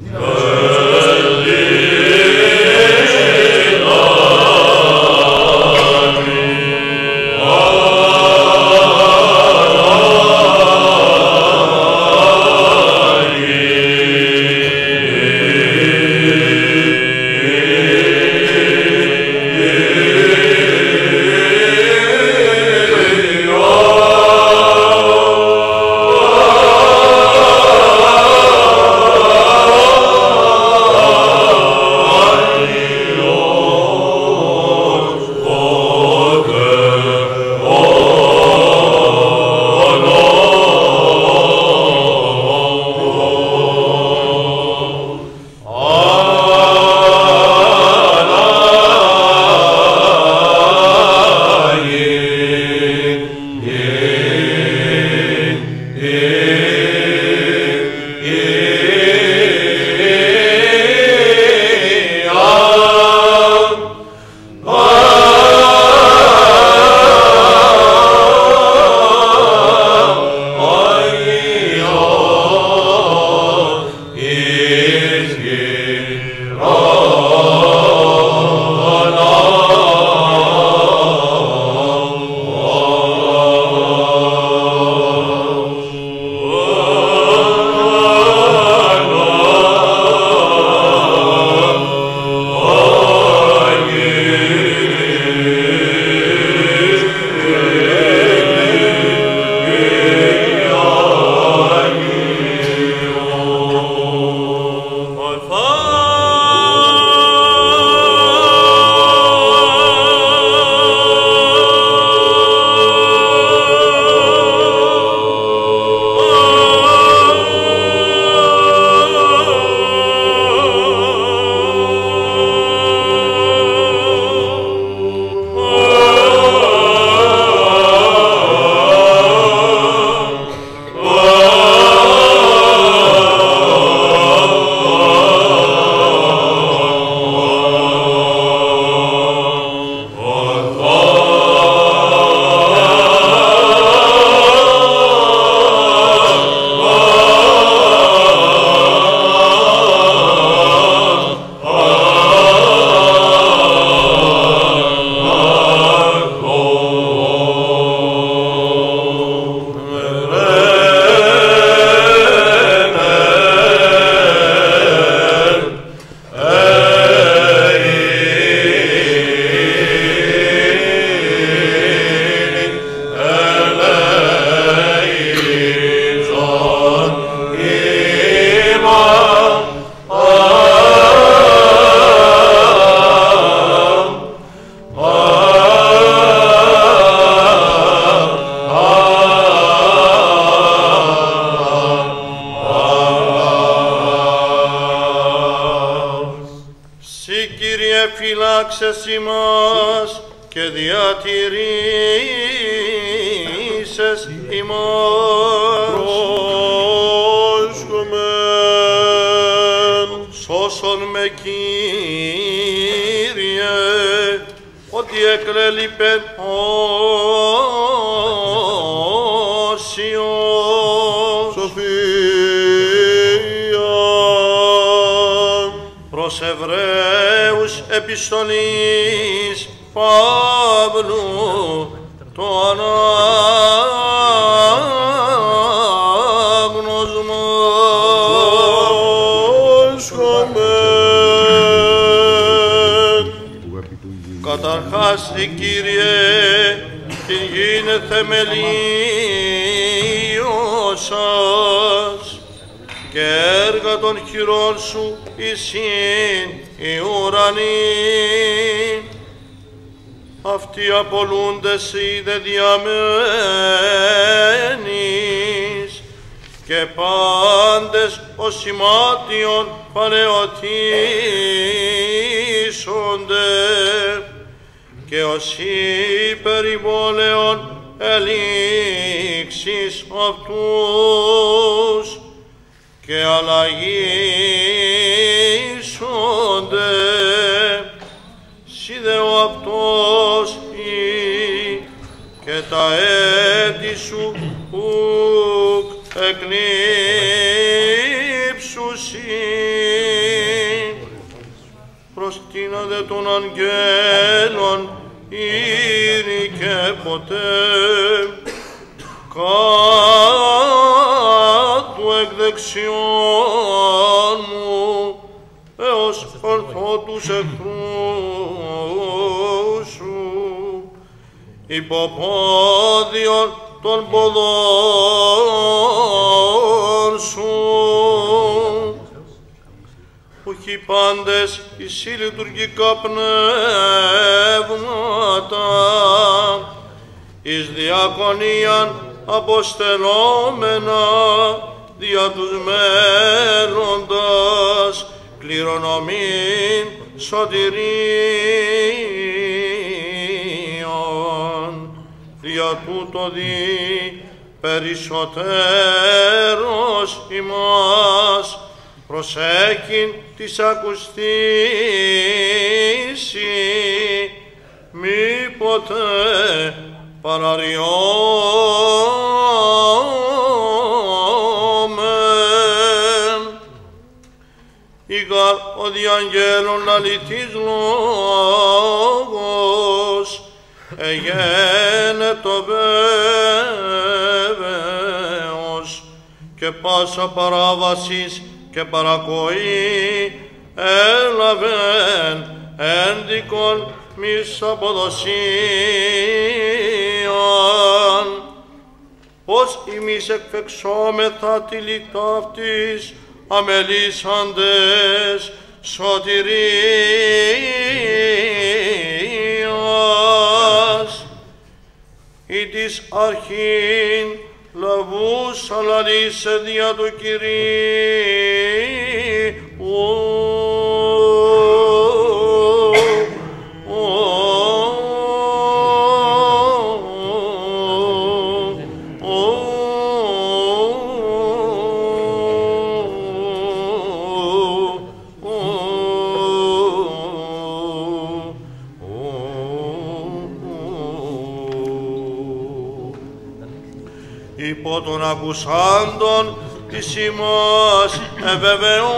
φυλάξες ημάς και διατηρήσεις ημάς. Πρόσχομεν. Σώσον με, Κύριε, ότι εκλέλειπεν όσιος. Σοφία. Προς Εβραίους επιστολής Παύλου το ανάγνωσμα. Καταρχάς, Κύριε, την γίνε θεμελίωσας και έργα των χειρών σου εισήν οι ουρανοί. Αυτοί απολούντες είδε διαμένεις και πάντες ως σημάτιον παλαιοτήσονται και ως υπερηβόλεον ελήξεις αυτούς και αλλαγήσονται. Σύ δε ο αυτός ή και τα έτη σου ουκ εκνεί. προσκύνατε των αγγέλων, ήρη και ποτέ, κάτω εκ δεξιών μου, έως ορθώ τους εχθρούς σου, υποπόδιον των ποδών σου. Οχι πάντες εις λειτουργικά πνεύματα, εις διακονίαν αποστελόμενα, δια τους μέλλοντας κληρονομήν σωτηρίων. Δια τούτο δι περισσότερος ημάς προσέχειν της ακουστήσι, μη ποτέ παραριόμεν. Ήγα ο διαγγέλων αληθής λόγος, εγένετο βέβαιος, και πάσα παράβασης και παρακοή έλαβεν ένδικον μης αποδοσίαν. Ως ημείς εκφεξόμεθα τη λιτάφτης αμελήσαντες σωτηρίας, ή της αρχήν λαβούς αλαλήσε δια του Κυρίου. Υπό των ακουσάντων της ημάς ευεβαιώθη.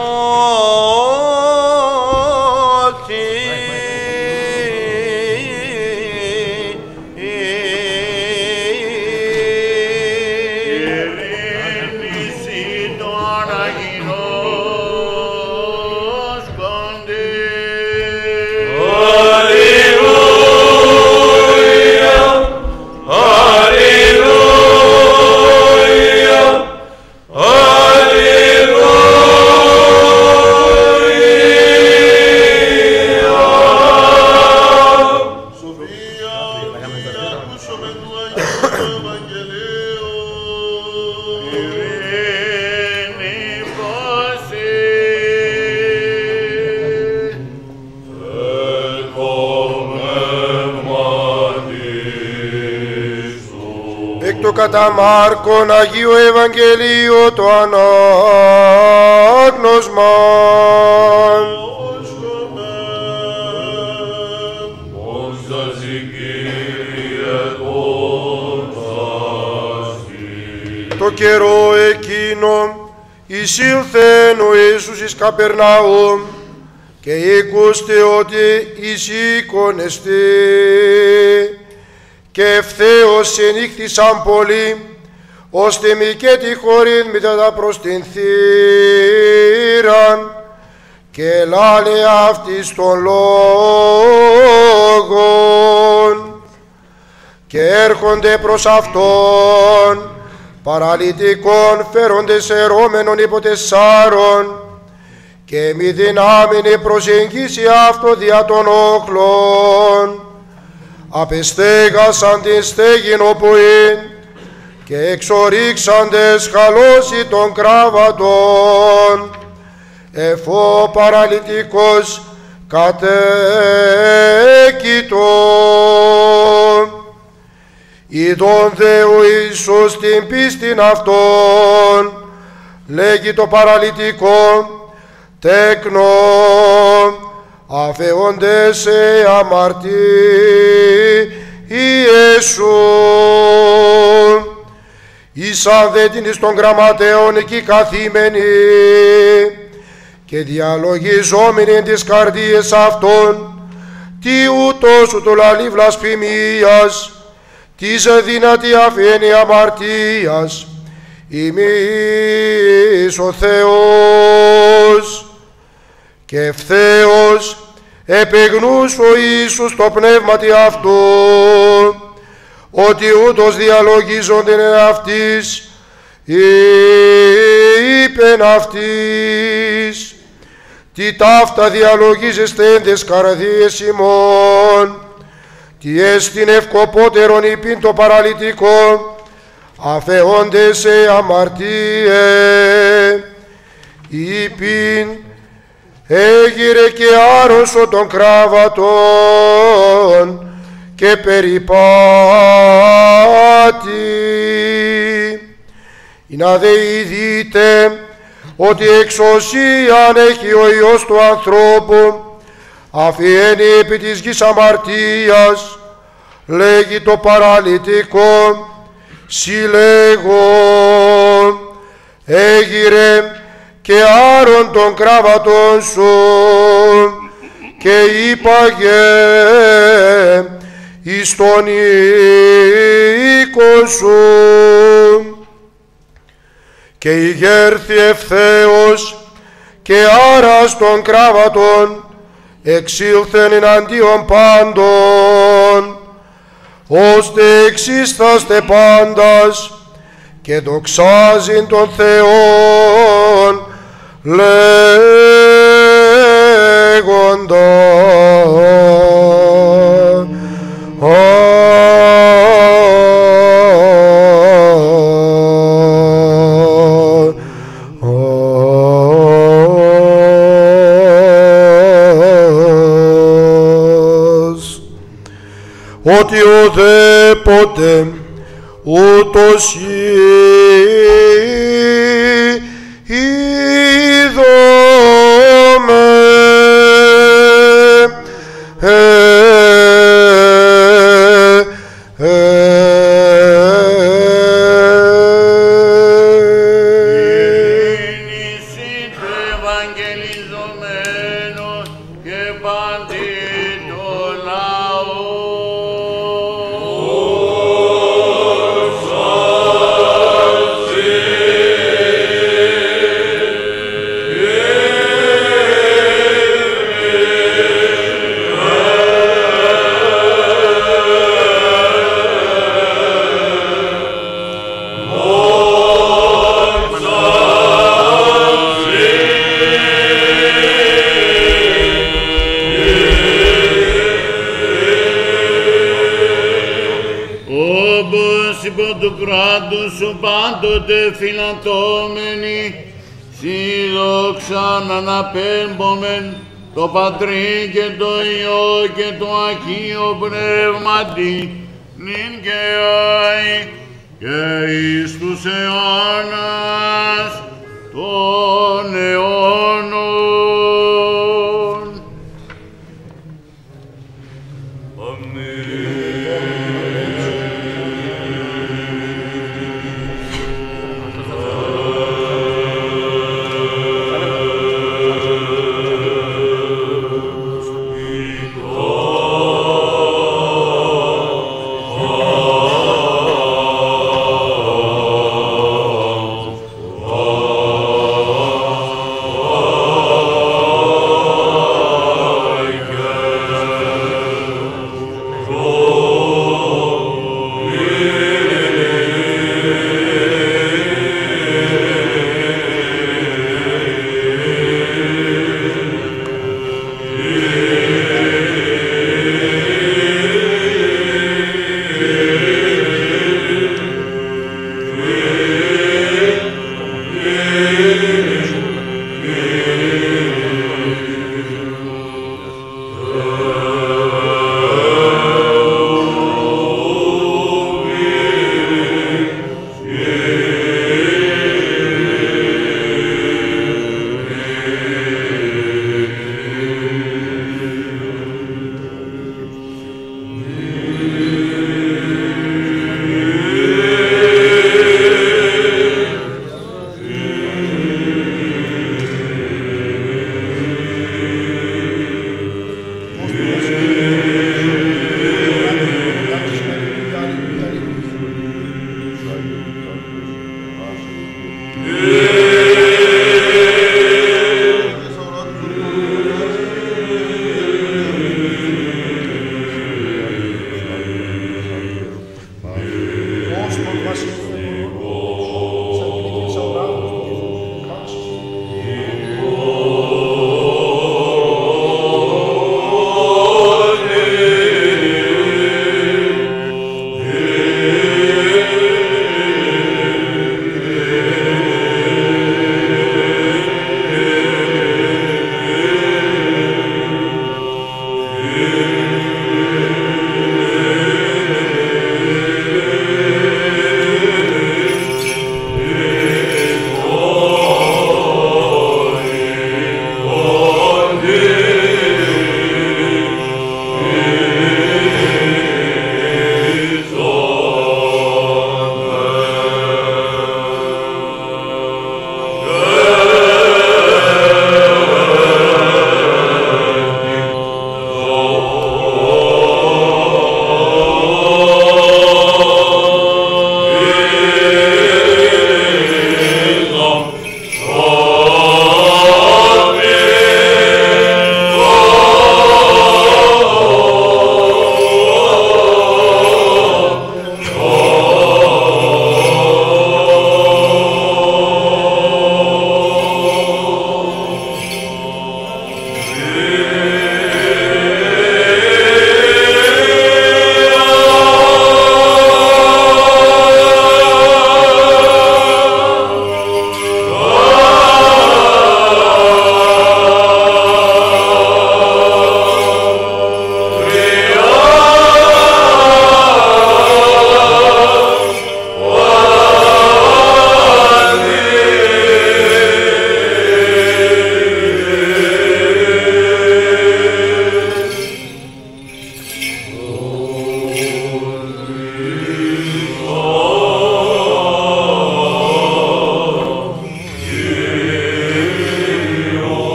Κατά Μάρκον Αγίου Ευαγγελίου το ανάγνωσμα. Το καιρό εκείνο εισήλθεν ο Ιησούς εις Καπερναούμ και ήκουστε ότι εισήκονεστε. Και ευθέως ενύχθησαν πολλοί, ώστε μηκέτη χωρήν μετά προς την θύραν, και λάλε αυτής των λόγων. Και έρχονται προς αυτόν παραλυτικών φέροντες ερώμενων υπό τεσσάρων, και μη δυνάμενη προσεγγίσει αυτό δια των όχλων. Απεστέγασαν την στέγην όπου είναι και εξορίξαντες χαλώσει των κράβατων, εφό παραλυτικός κατέκητον. Ειδών δε ο Ιησούς την πίστην αυτών, λέγει το παραλυτικό, τέκνο, αφαιόντες σε αμαρτίες σου. Ήσαν δε την εις των γραμματέων εκεί καθήμενοι, και διαλογιζόμενοι τις καρδίες αυτών, τι ούτως του λαλή βλασφημίας, της αδύνατη αφήνει αμαρτίας, ημείς ο Θεός, και ευθέως επεγνούς ο Ιησούς το πνεύματι αυτό, ότι ούτως διαλογίζονται αυτής, είπεν αυτής, τι ταύτα διαλογίζεστε εν τες καρδίες ημών, τι έστιν ευκοπότερον υπήν το παραλυτικό, αφαιόντες σε αμαρτίε, υπήν έγειρε και άρρωσο των κράβατων και περιπάτη. Να δε ειδείτε ότι εξωσίαν έχει ο Υιός του ανθρώπου, αφιένει επί της γης αμαρτίας, λέγει το παραλυτικό, συλλέγω, έγειρε και άρον των κράβατων σου, και είπαγε εις τον οίκο σου. Και ηγέρθη ευθέως και άρας των κράβατων, εξήλθεν εναντίον πάντων, ώστε εξίσταστε πάντας και δοξάζειν τον Θεόν λέγοντα ότι ουδέποτε ούτως είδομε πάντοτε φυλατώμενοι, δόξαν αναπέμπομεν το Πατρί και το Υιό και το Αγίο Πνεύματι, νυν και αεί και εις τους αιώνας των αιώνων. Oh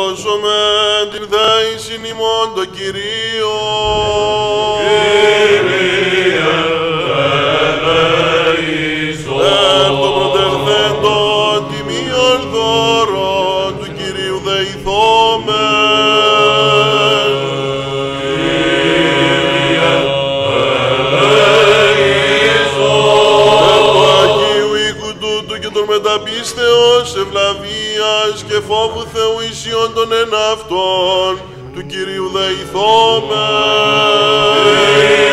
σώσομεν την δέησιν ημών το Κυρίο. Επ' το προτεχθέντον τιμίων δώρων του Κυρίου δεηθόμεν. Επ' του Αγίου οίκου τούτου και των μεταπίστεως ευλαβίας και φόβου Θεού ισιών των εναυτών του Κυρίου δεηθόμεν.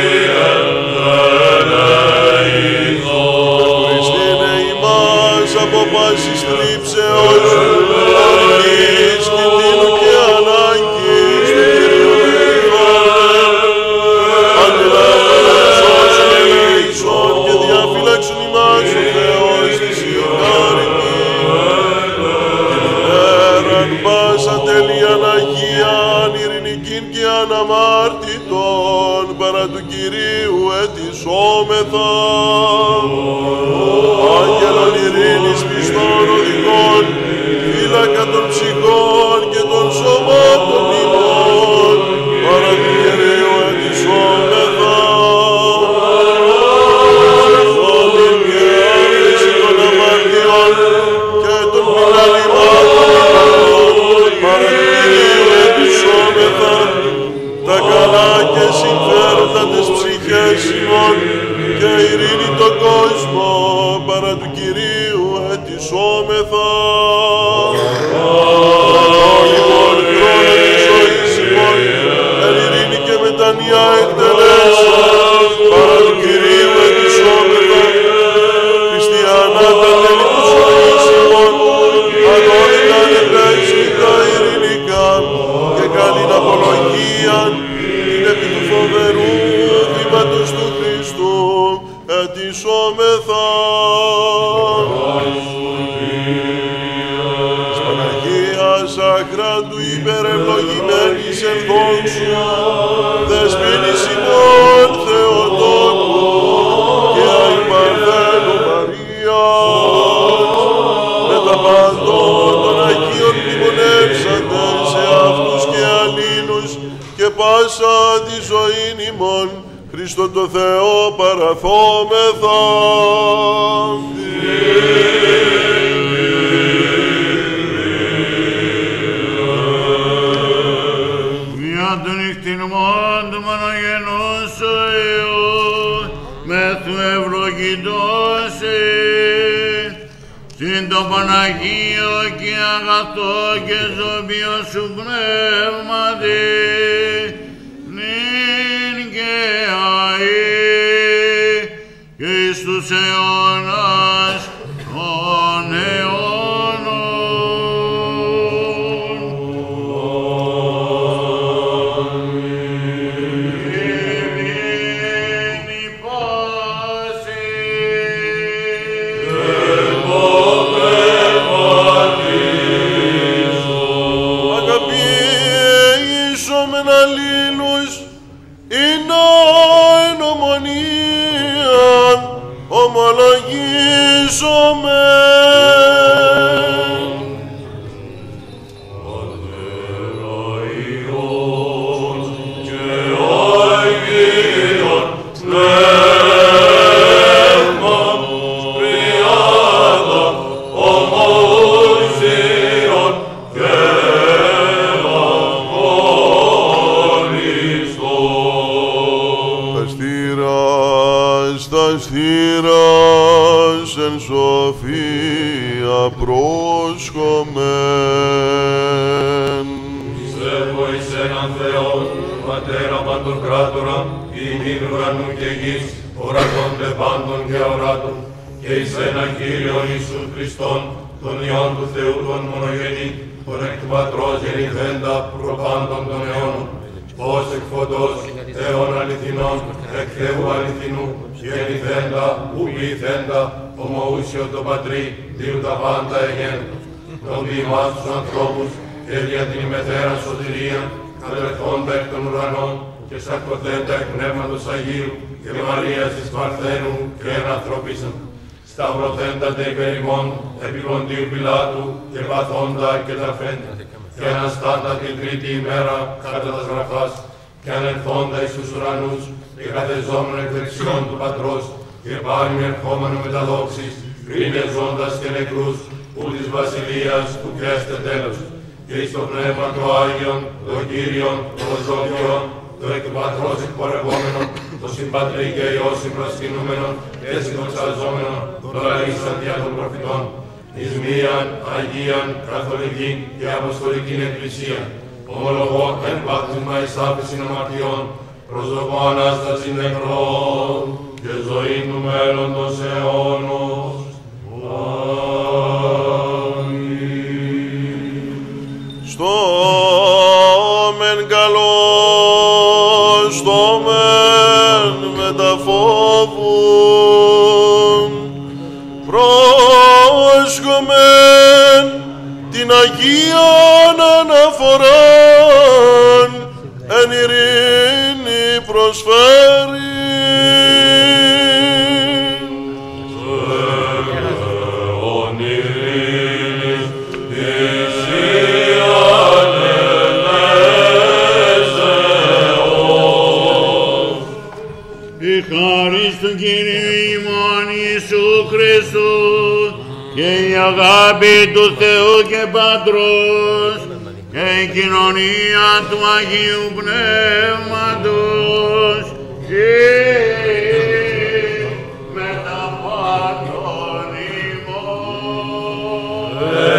Χριστίνε ημάς από πάσης θλίψεως, οργής, κινδύνου και ανάγκης του Κυρίου δεηθόμεν. Αντιλάβοντας όσων ελέησον και διαφύλαξον ημάς ο Θεός της ικάρικη. Την ημέραν πάσα τελείαν Αγίαν, ειρηνικήν και αναμάρτητον παρά του Κυρίου ετισόμεθα. Άγγελον ειρήνης πιστών οδηγών, φύλακα των ψυχών και των σωμάτων ημών, παρά του Κυρίου ετισόμεθα. Συγχώρην και άφεση των αμαρτιών και των πειναλημάτων ημών, παρά του Κυρίου ετισόμεθα. Τα καλά και συμφέροντα τις ψυχές ημών και ειρήνη τον κόσμο, παρά του Κυρίου ετισόμεθα. Λοιπόν, χρόνο της ζωής ημών, εν ειρήνη και μετανία εκτελέσεως, παρά του Κυρίου ετισόμεθα. Χριστιανά τα τέλη της ζωής ημών, ανώδικα ανεμπρέσικα ειρηνικά και καλήν απολογίαν, την επί του φοβερού βήματος του Χριστού ετισόμεθα. Της Παναγίας αχράντου υπερευλογημένης εν δόξου, δεσποίνης ημών Θεοτόκου και αϊπαρθένου Μαρίας, με τα παντών των Αγίων μνημονεύσαντες σε αυτούς και αλλήλους και πάσα τη ζωήν ημών, Χριστό το Θεό παραθόμεθα. Για τον νυχτινμόν του μονογενούς σου Υιού, με του ευλογητώσει, συν το Παναγίο και αγαθό και ζώπιο σου πνεύματι, νυν και αεί και εις τους αιώνας των αιώνων. Ευγένη πάση. Αγαπήσομεν αλλήλους, είναι εν ομονίαν, ομολογήσομεν. Στήρας εν σοφία πρόσχομεν. Πιστεύω εις έναν Θεόν, Πατέρα Παντοκράτορα, ηγήν ουρανού και γης, ορατώνται πάντων και αοράτων, και εις έναν Κύριον Ιησούν Χριστόν, τον Υιόν του Θεού τον μονογενή, τον εκ του Πατρός γεννηθέντα προπάντων των αιώνων, ως εκ φωτός, Θεόν αληθινών, εκ Θεού αληθινού, γεννηθέντα, ου ποιηθέντα, ομοούσιο το Πατρί, δίου τα πάντα εγέντα. Τον ποιημάς τους ανθρώπους, και δια την ημετέρα σωτηρία, κατελθόντα εκ των ουρανών, και σαρκωθέντα εκ Πνεύματος Αγίου, και Μαρίας της Παρθένου, και ενανθρώπισαν. Σταυρωθέντα τε υπερ ημών, επί Ποντίου Πιλάτου, και παθόντα και ταφέντα. και αναστάτα την τρίτη ημέρα κατά τας γραφάς, και ανελθόντα εις τους ουρανούς, και καθεζόμενο εκ δεξιών του Πατρός, και πάλι ερχόμενο με τα δόξης, κρίνε ζώντας και νεκρούς, ου της βασιλείας του πιέστε τέλος. Και εις το πνεύμα το Άγιον, το Κύριον, το Ζωοποιόν, το εκ του Πατρός εκπορευόμενον, το συμπατρί και Υιός συμπροσκυνούμενον και συνδοξαζόμενον, το λαίσαν δια των προφητών, εις μίαν, Αγίαν, Καθολική και Αποστολικήν Εκκλησία, ομολογώ εν βάπτισμα εις άφεσιν αμαρτιών, προσδοκώ Ανάσταση νεκρών και ζωή του μέλλοντος αιώνος. Στο μεν καλό, στο μεν μεταφόβουν, πρόσχομεν την Αγίαν αναφοράν, εν ειρήνη προσφέρει. Του Κυρίου ημών Ιησού Χριστού και η αγάπη του Θεού και Πατρός και η κοινωνία του Αγίου Πνεύματος και με τα πάντων ημών.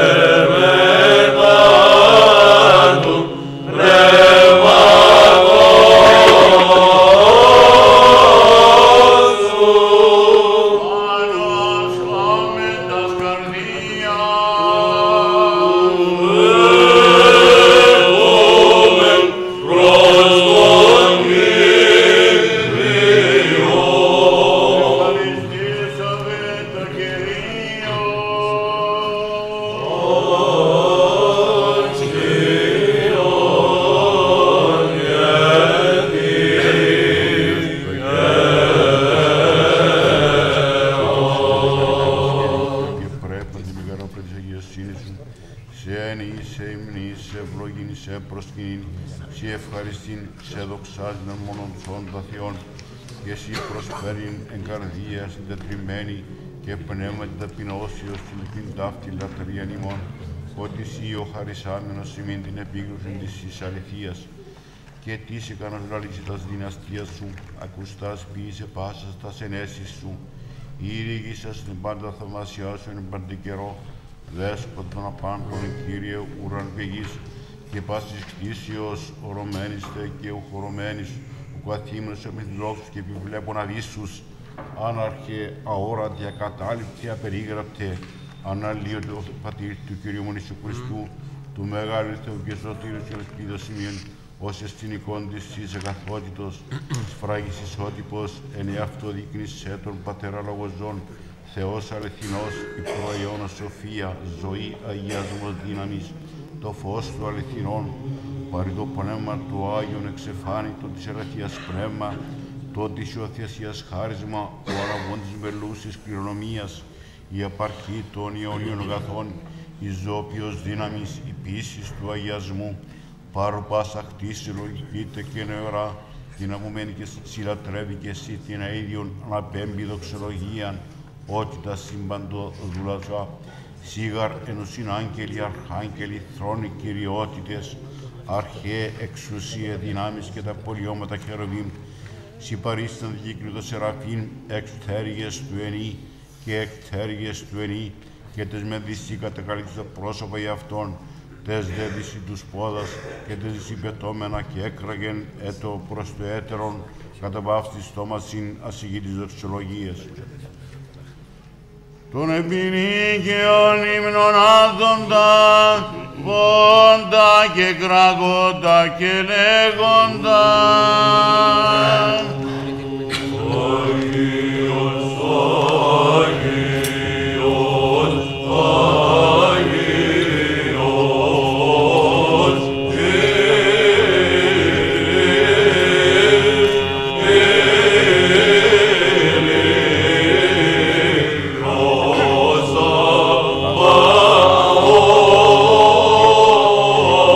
και εσύ προσφέρειν εν καρδία συντετριμένη και πνεύματι ταπεινώσεως την ταύτη λατρείαν ημών, ότι εσύ ο χαρισάμενος ημίν την επίγνωση της αληθείας και τις ικανός λαλήσει τας δυναστείας σου, ακουστάς ποιήσε πάσας τας ενέσεις σου, ήριγησας την πάντα θαυμασιά σου εν πάντη καιρό, δέσποτα των απάντων, Κύριε ουραν και γης, και πάσης κτήσεως ορωμένιστε και ουχορωμένης, που καθήμενος εμιθλόξους και επιβλέπων αβίσσους, άναρχε, αόρατη, ακατάληπτη, απερίγραπτε, αναλύονται ο πατήρ του Κυρίου μου Ιησού Χριστού, του μεγάλου Θεού και σωτήρου και ελπίδος ημίων, ως εστινικών της εις αγαθότητος, σφράγης ισότυπος, εν εαυτό δείκνησέ τον Πατέρα Λογοζών, Θεός αληθινός, η προϊόνα σοφία, ζωή, αγιασμός δύναμης, το φως του αληθινών, παρή το πνεύμα του Άγιον εξεφάνητο της ελευθείας πνεύμα, το της ιωθεσίας χάρισμα, ο αραβών της μελούσης κληρονομίας, η απαρχή των Ιωνίων αγαθών, η ζώπιος δύναμης, η πίσης του αγιασμού, πάρου πάσα χτίση λογικείται και νεωρά, την αμωμένη και συλλατρεύει και εσύ την αίδιον αναπέμπει δοξολογίαν, ότι τα σύμπαντο δουλαζά, σίγαρ ενωσίν άγγελοι, αρχάγγελοι, θρόνοι, κυριότητες, αρχαίε εξουσία, δυνάμεις και τα πολιώματα χεροβίμ, συμπαρίσταν κύκλου το σεραφείμ, εκτέργες του ενή και εκτέργες του ενή, και τες με δυσί κατακαλύψει τα πρόσωπα για αυτόν, τες δε δυσί τους πόδας και τες δυσί πετώμενα και έκραγεν έτο προς το έτερον, κατά βάφτης στόμασιν ασυγήτης δοξολογίας. Τον επινίκαιον ύμνον άδοντα, βόντα και κραγόντα και λέγοντα. Αγίος,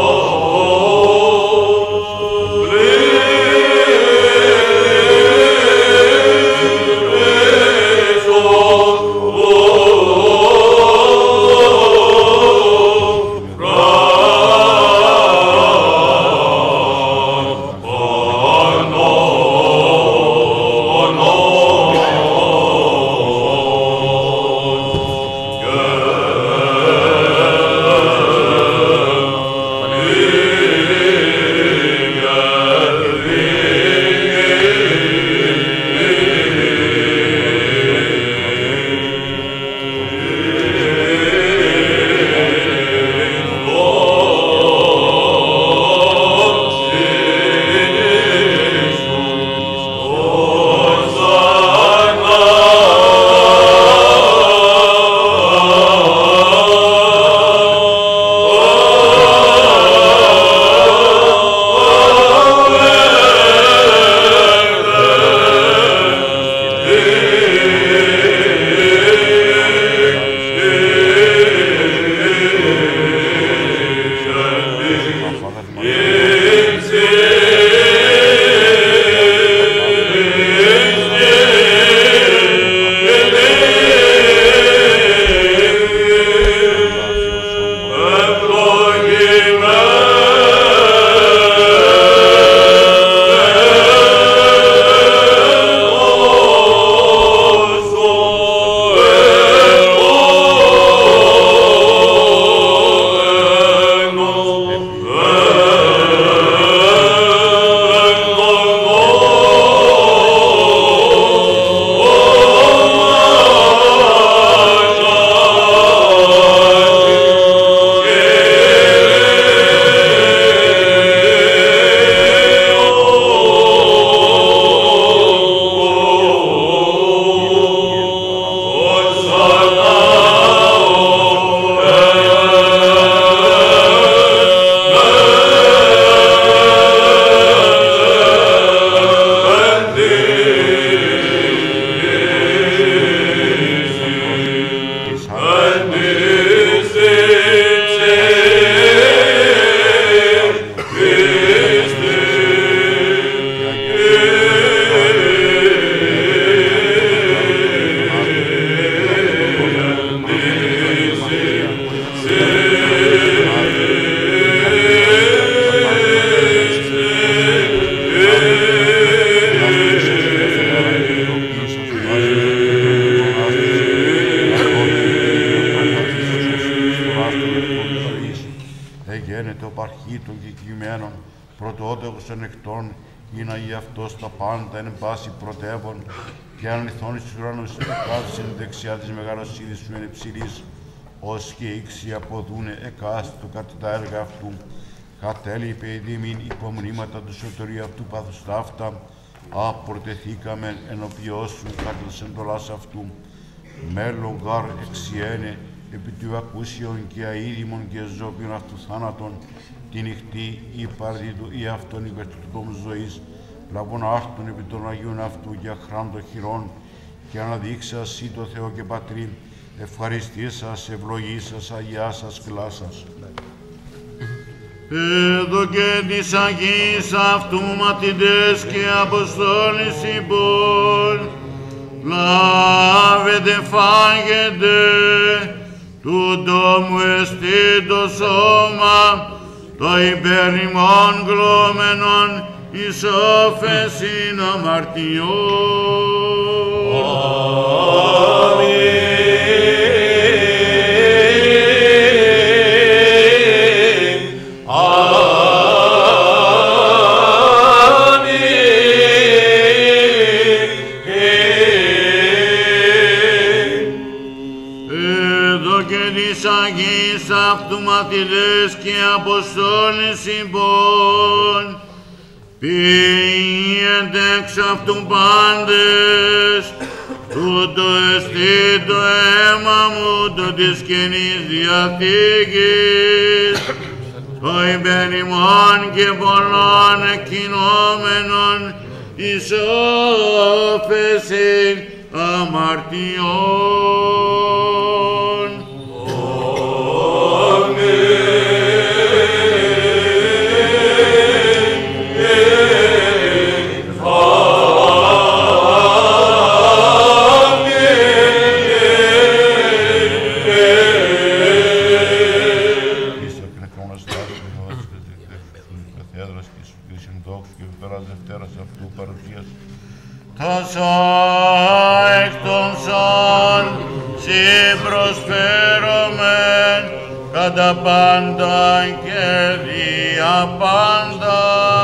αρχή των κεκτημένων, πρωτότοκος των εκτών, ή να γι' αυτός τα πάντα εν πάση πρωτεύων, και αν λιθώνει στους ουρανούς κάτσε δεξιά της μεγαλοσύνης σου εν υψηλής, ως και ήξι αποδούνε εκάστο κατά τα έργα αυτού, κατέλειπε η δήμην υπομνήματα του σωτηρίου αυτού πάθους ταύτα, απορτεθήκαμεν ενώπιός σου κατά της εντολάς αυτού, μέλλον γάρ εξιένε, επί του ακούσιον και αίδημον και ζώπιον αυτού θάνατον, τη νυχτή ή παρδίδου ή αυτόν υπέρ του τόμου ζωής, λαβών άρτων επί των Αγίων αυτού για χράν των χειρών, και αναδείξας ή το Θεό και Πατρί, ευχαριστήσας, ευλογήσας, αγιάσας, κλάσας. Εδώ και της Αγίας αυτού μαθητές και Αποστόλης υπόν, λάβετε φάγετε, τούτο μου εστί το σώμα, το υπερημών κλώμενον εις όφεσιν αμαρτιών. Αγίης αυτού μαθητές και Αποστόλης υπόν, ποιείτε εξ αυτού πάντες, τούτο εστί το αίμα μου το της Καινής Διαθήκης, το υπερημών και πολλών εκκοινόμενων εις όφεσιν αμαρτιών. Τόσο εκ των σών σοι προσφέρομεν κατά πάντα και δια πάντα.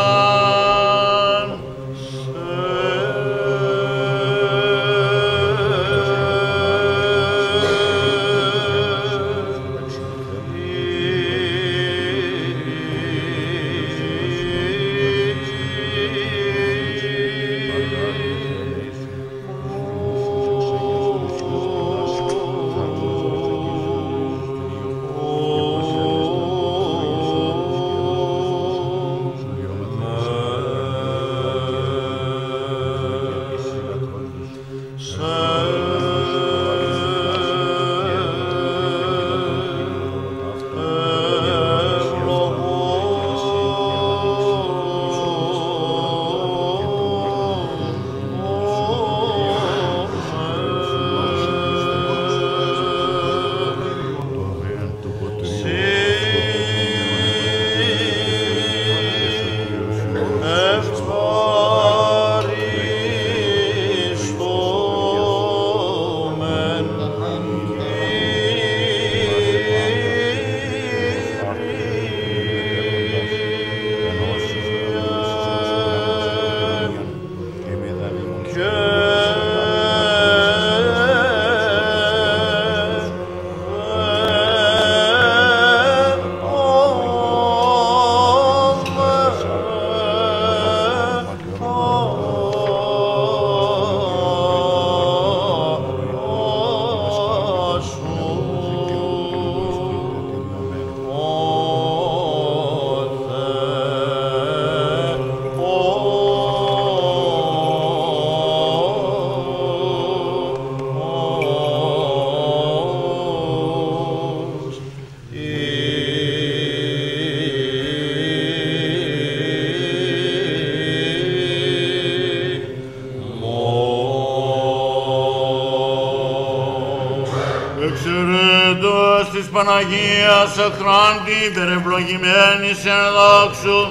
Παναγίας αχράντη υπερευλογημένης εν δόξου,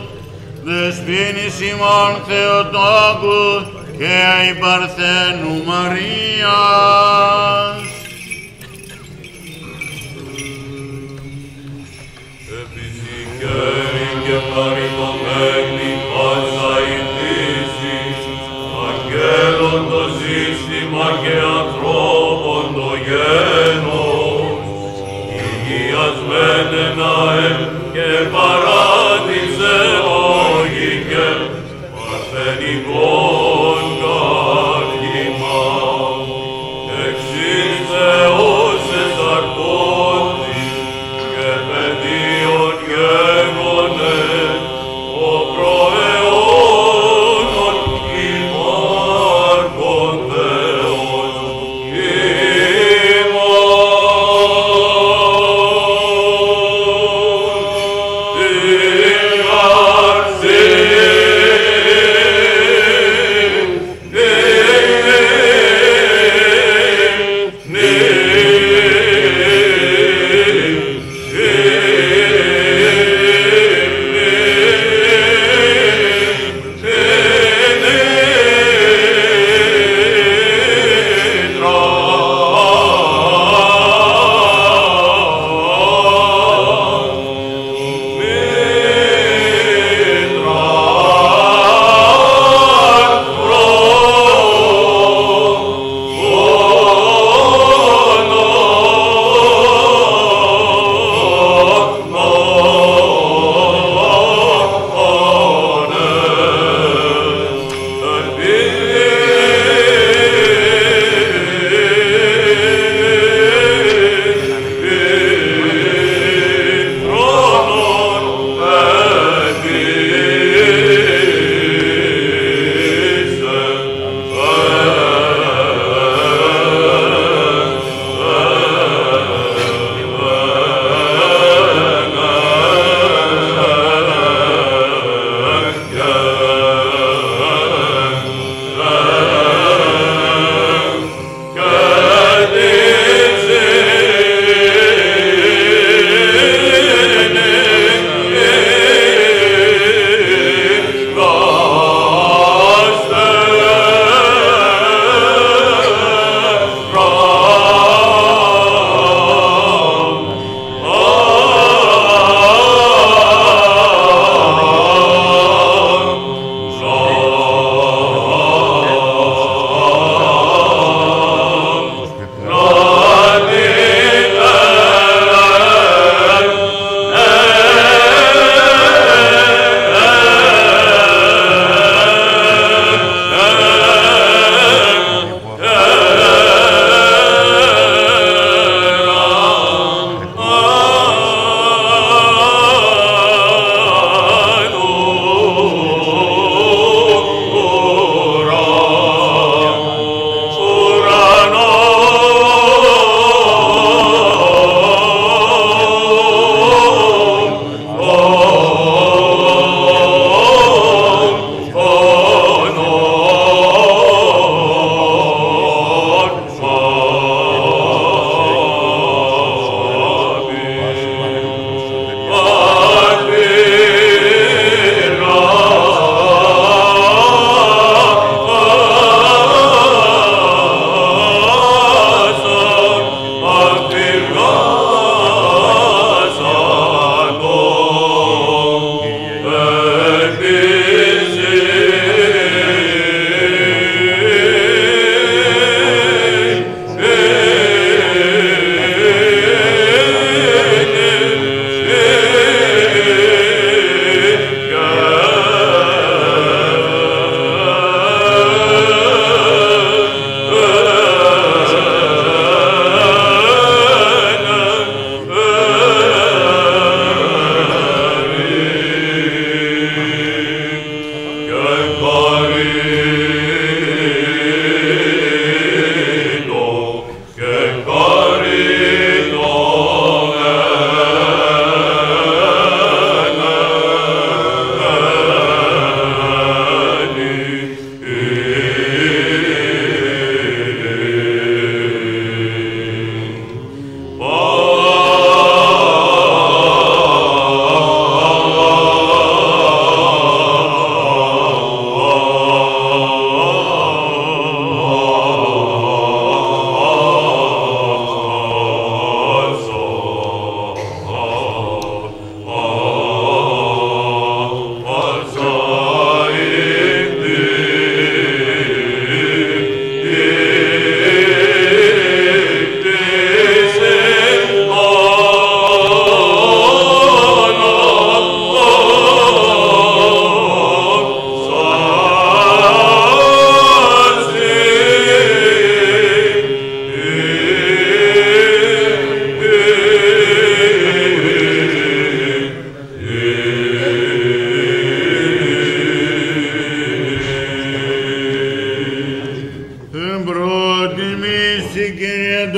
δεσποίνης ημών Θεοτόκου και η Παρθένου Μαρίας. Επιθήκερη και ευχαριτωμένη πάσα η φύση, αγγέλων το σύστημα και ανθρώπων το γένος, υγιασμένε ναέ και παράδεισε λογικέ, παρθενικών κάρχημα, εξής Θεός εσαρκώθη και παιδίον γέγονε, ο προαιώνων υπάρχον Θεός ημών.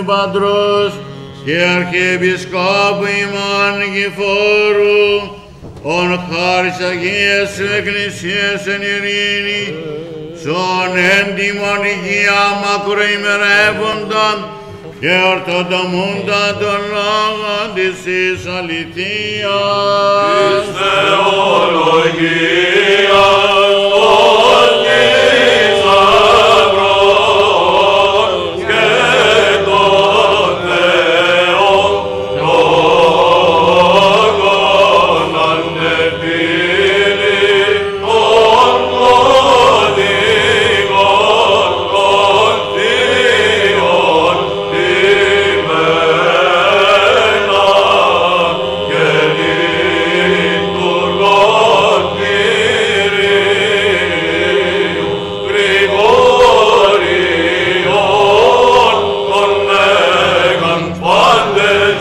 του Πατρός και Αρχιεπισκόπου ημών Νικηφόρου, ον χάρις Αγίας σου Εκκλησίας εν ειρήνη, σον έντιμον υγεία μακροημερεύονταν και ορθοτομούντα τον λόγον της εις αληθείας. Εις θεολογίας των θησαυρών και των Θεών λόγων αντεπίλητων οδηγών των θείων ημένα και λειτουργών Κυρίου Γρηγόριον των Μέγαν πάντες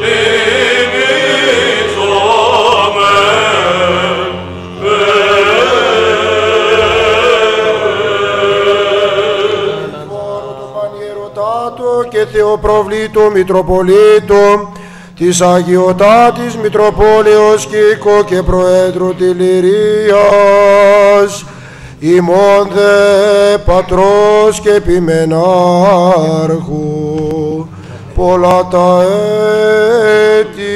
και Θεοπροβλήτου Μητροπολίτου της Αγιωτάτης Μητροπόλεως Κίκο και Προέδρου Τηληρίας, ημών δε Πατρός και Επιμενάρχου πολλά τα έτη.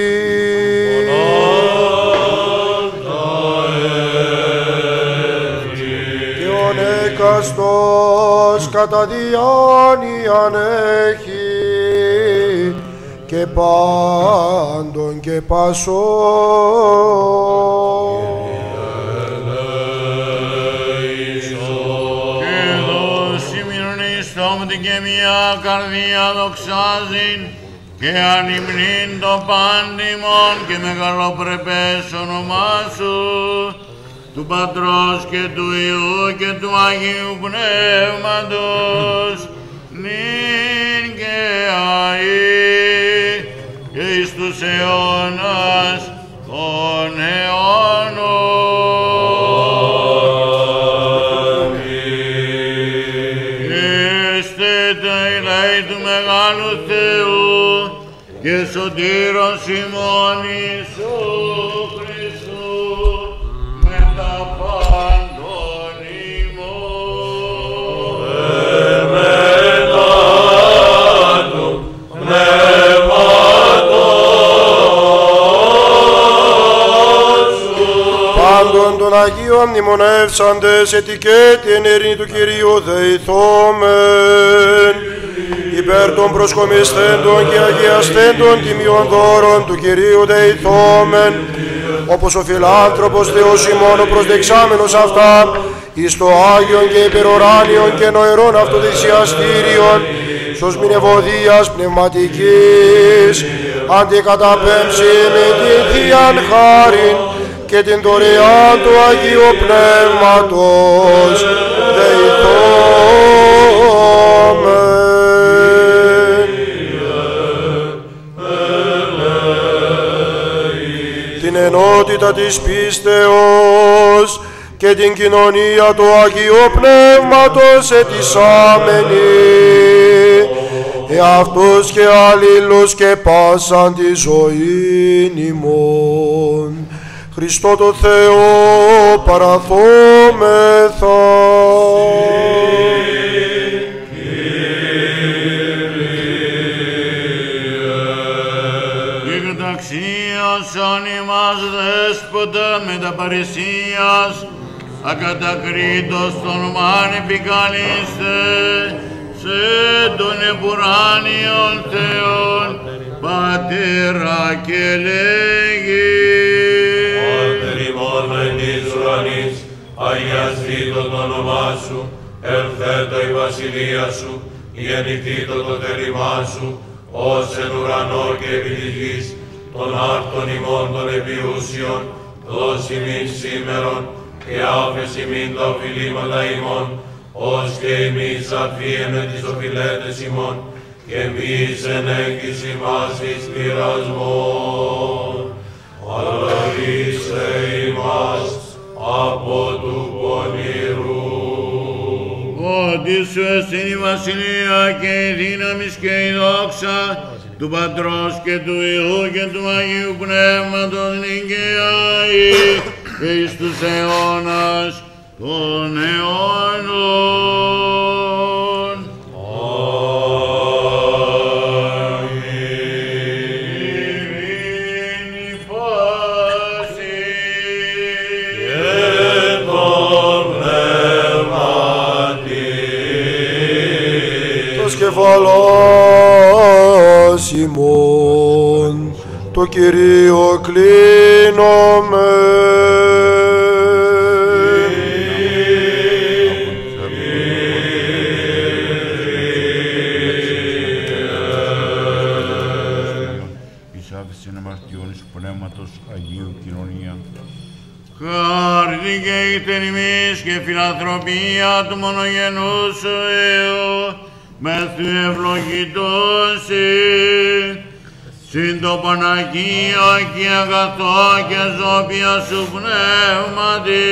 Και ο νεκαστός κατά διάνοιαν έχει και πάντων και πασών. Και δώσει μυρνιστόμ την και μια καρδία δοξάζειν και ανυμνήν το πάντιμον και μεγαλοπρεπές όνομά σου, του Πατρός και του Υιού και του Αγίου Πνεύματος, νυν και αεί και εις τους αιώνας των αιώνων. Είστε τα ηλαί του Μεγάλου Θεού και σωτήρος ημών Ιησού Χριστού με τα πάντων ημών. Πάντων των Αγίων μνημονεύσαντες ετικέτη εν ειρήνη του Κυρίου δεηθόμεν, υπέρ των προσκομισθέντων και αγιαστέντων τιμιών δώρων του Κυρίου δεηθόμεν, όπως ο φιλάνθρωπος Θεός ημών ο προσδεξάμενος αυτά, εις το Άγιον και υπεροράνιον και νοερών αυτοδυσιαστήριον, σως μνευωδίας πνευματικής, αντικαταπέμψει με την Θείαν χάριν και την δωρεάν του Αγίου Πνεύματος δεηθόμεν. Την ενότητα της πίστεως και την κοινωνία του Αγίου Πνεύματος ετισάμενη, εαυτούς και αλλήλους και πάσαν τη ζωή ημών. Χριστό το Θεό παραθόμεθα. Και καταξίωσον ημάς δέσποτα με τα παρησίας, ακατακρίτως των ονομάν επικαλείστε, σε τον επουράνιον Θεόν, Πατέρα και λέγει. Πάτερ ημών εν της ουρανής, αγιαστήτω το όνομά σου, ελθέτω η βασιλεία σου, γεννηθήτω το θέλημά σου, ως εν ουρανό και επί της γης, των άρτων ημών των επιούσιων, δώσει μην σήμερον, και άφεση μην τα οφειλήματα ημών, ως και εμείς αφίεμε τις οφειλέτες ημών, και εμείς εν έγκυση μας εις πειρασμόν, αλλά ρίσε ημάς από του πονηρού. Ότι ότι σου εστιν η βασιλεία και η δύναμις και η δόξα του Πατρός και του Υιού και του Αγίου Πνεύματος νικαίοι και εις τους αιώνας των αιώνων. Ειρήνη πάση και το πνεύματι. Τος κεφαλάς ημών, το Κυρίο κλείνομαι. Εισάφησεν αμαρτιών εις πνεύματος Αγίου κοινωνία. Χάρη και ήθεν ημείς και φιλανθρωπία του μονογενού σου Υιού, μεθ' ευλογητώσει, συν το Παναγία και αγαθό και ζώπια σου πνεύματι,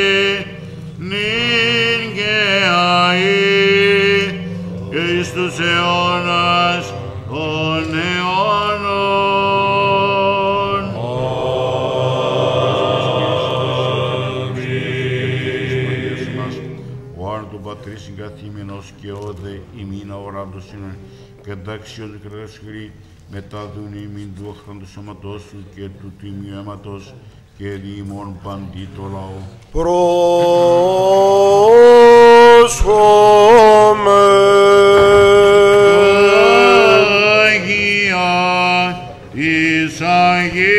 νυν και αεί, και εις τους αιώνας των αιώνων. Ο άρ του Πατρίς συγκαθήμενος και όδε ημίνα οράντος είναι και εντάξιος κρέσχρη μετά δουν ημίν του αχράν του σώματός σου και του τιμίου αίματος και διημών παντί το λαό. Πρόσχομαι. Αγία της Αγίας.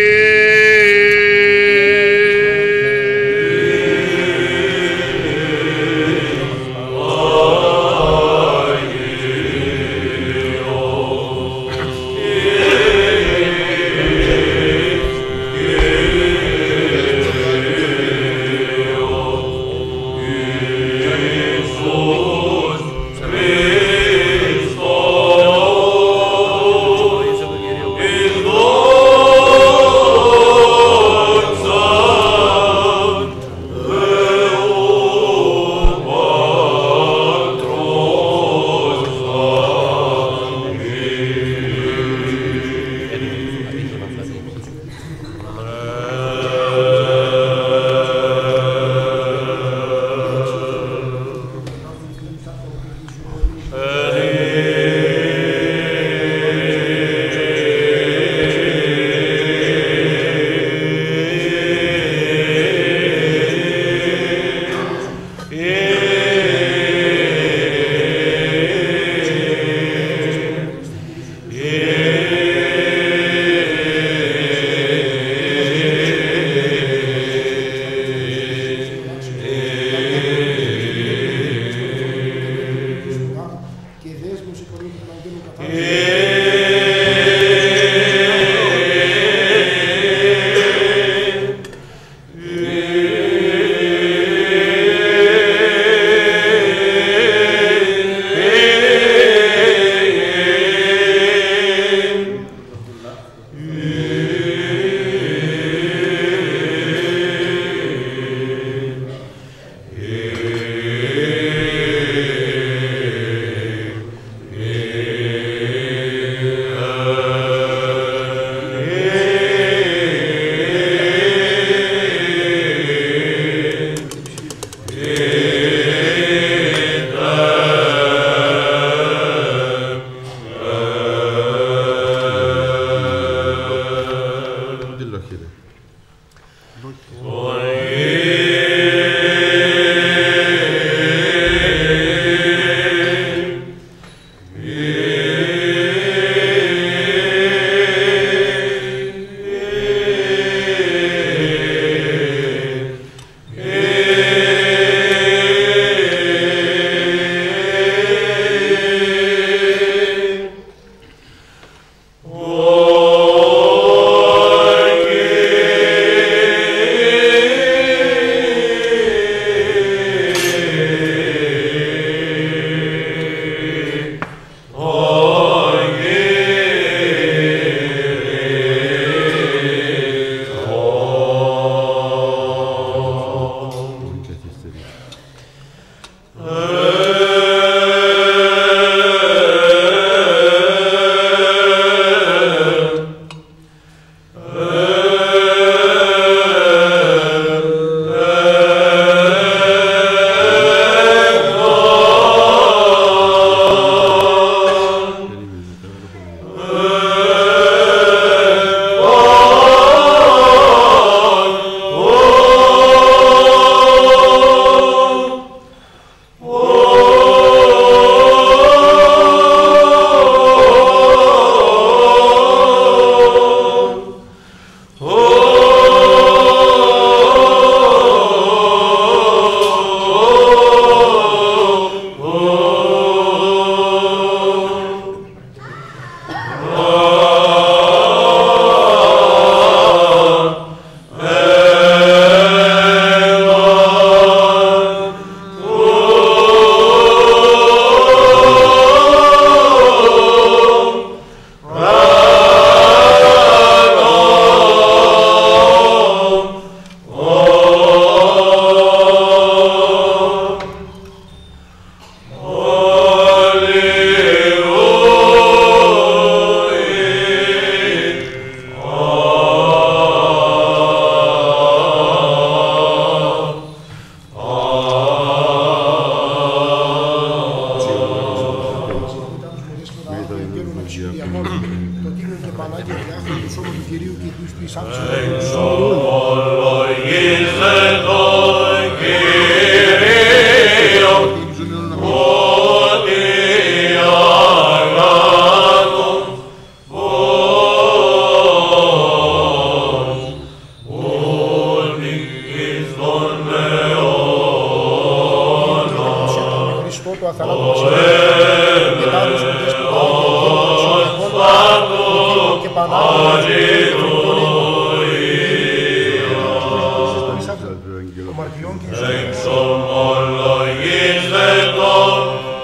Χριστό του αθανάτου μετάδοση του δέσποινα και Πανάγιον των μαρτυριών και εξομολογήστε τον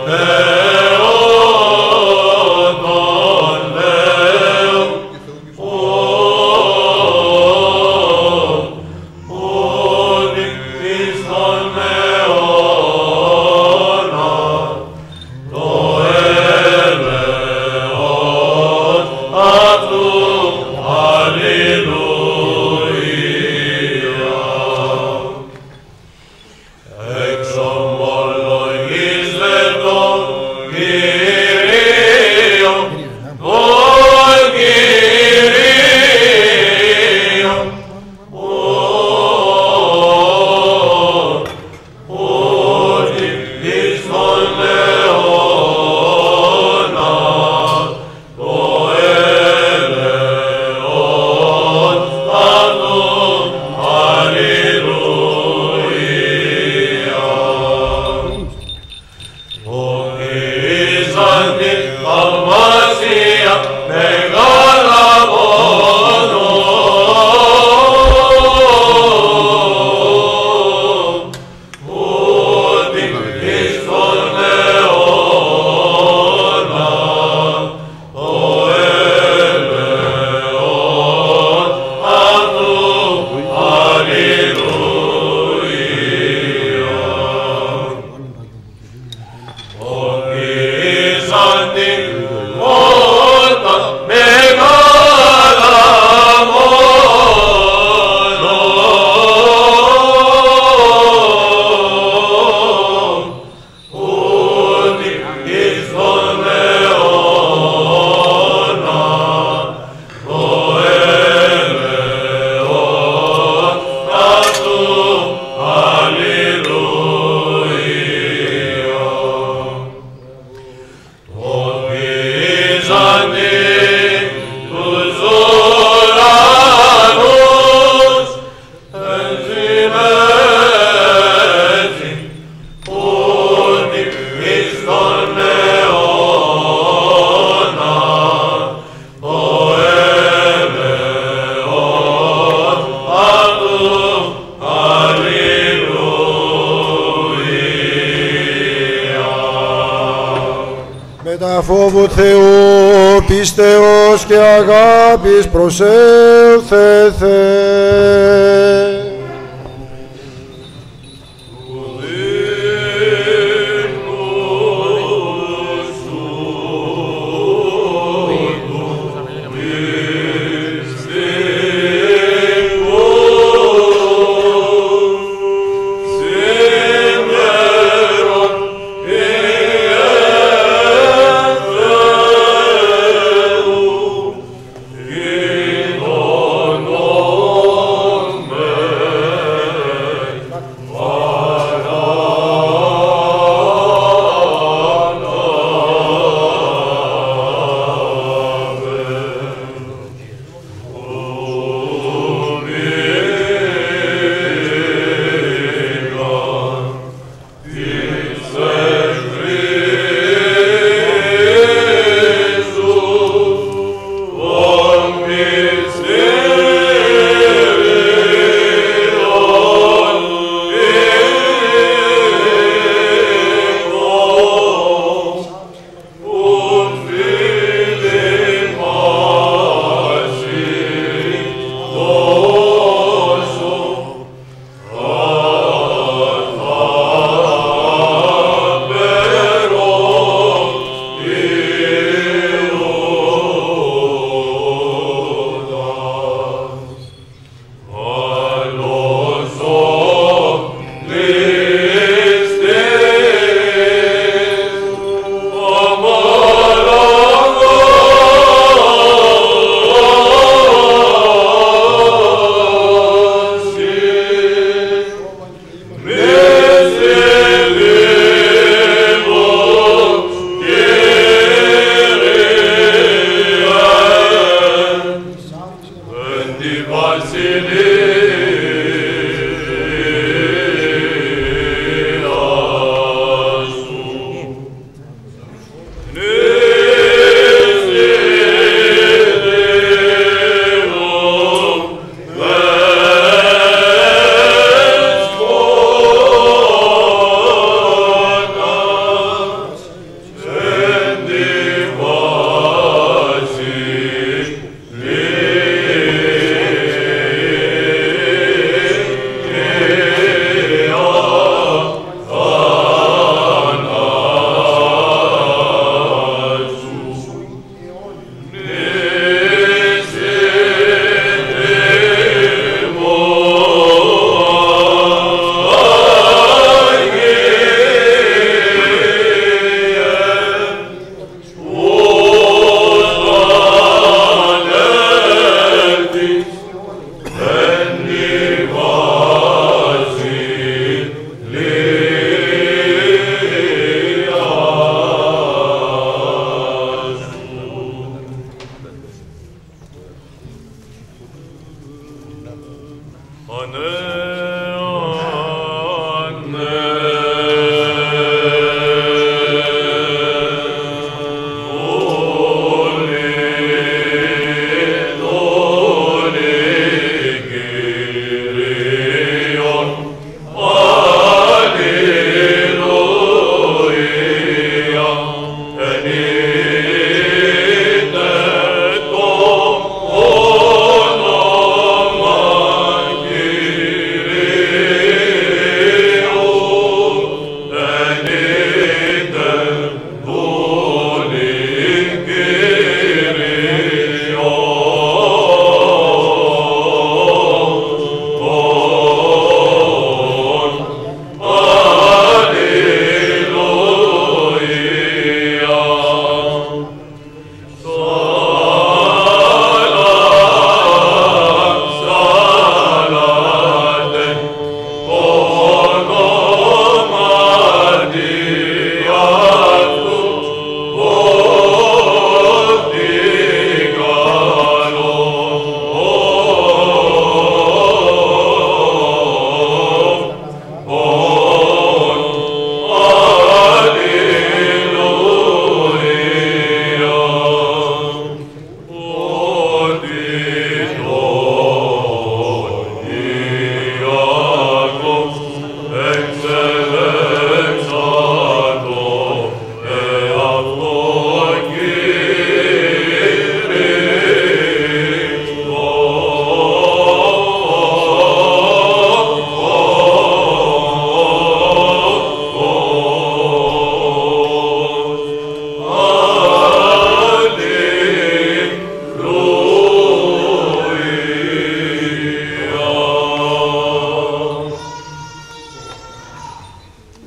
φόβου Θεού, πίστεως και αγάπης προσέλθετε. Amen.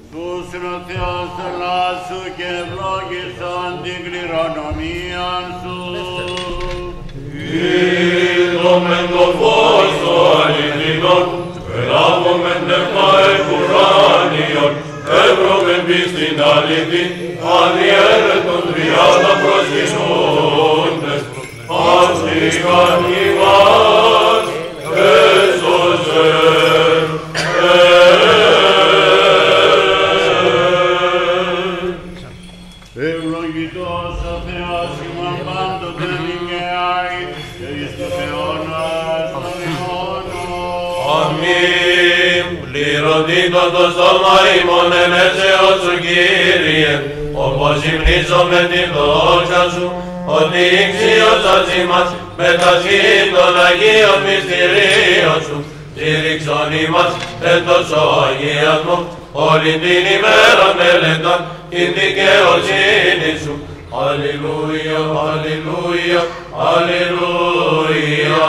Τους ο Θεός ελάσου και ευλόγησον την κληρονομία σου. Είδομεν το φως το αληθινόν, ελάβομεν νεύμα εκουράνιον, έβρομεν πίστην αληθή, αδιέρετον τριάδα προσκυνούντες, αστήκαν ημάς, έσωσεν. Ευλογητός ο Θεός ημών πάντοτε δικαιάει και εις τους αιώνας των αιώνων. Αμήν. Πληρωτήτω το στόμα ημών ενέσεως σου, Κύριε, όπως υμνίζομαι την δόξα σου, ότι ηξίωσας ημάς μεταξύ των Αγίων μυστηρίων σου, στήριξον ημάς εν τόσο αγίασμο, όλη την ημέρα μελετάν την δικαιοσύνη σου. Αλληλούια, αλληλούια, αλληλούια.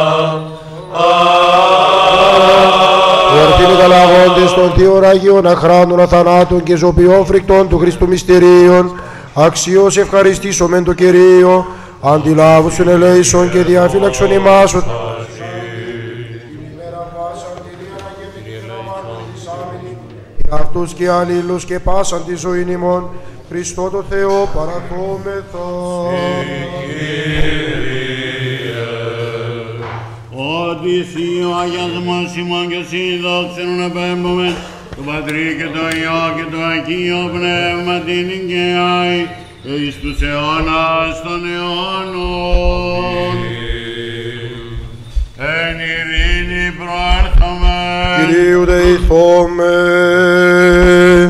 Εορτήν καταλαγόντες των Θείων Αγίων αχράντων αθανάτων και ζωπιόφρικτων του Χριστού μυστηρίων, αξιώς ευχαριστήσομεν το Κυρίο, αντιλάβουσον ελέησον και διαφύλαξον ημάς. Αυτούς και αλλήλους και πάσαν τη ζωήν ημών, Χριστό το Θεό παρακόμεθα. Ότι εσύ ο αγιασμός ημών και εσύ δόξεν επέμπομεν, του Πατρί και το Υιό και το Αγίο Πνεύμα την εγκαιάει, και εις τους αιώνας των αιώνων. Εν ειρήνη προέρχομεν. Κυρίου δεηθόμεν.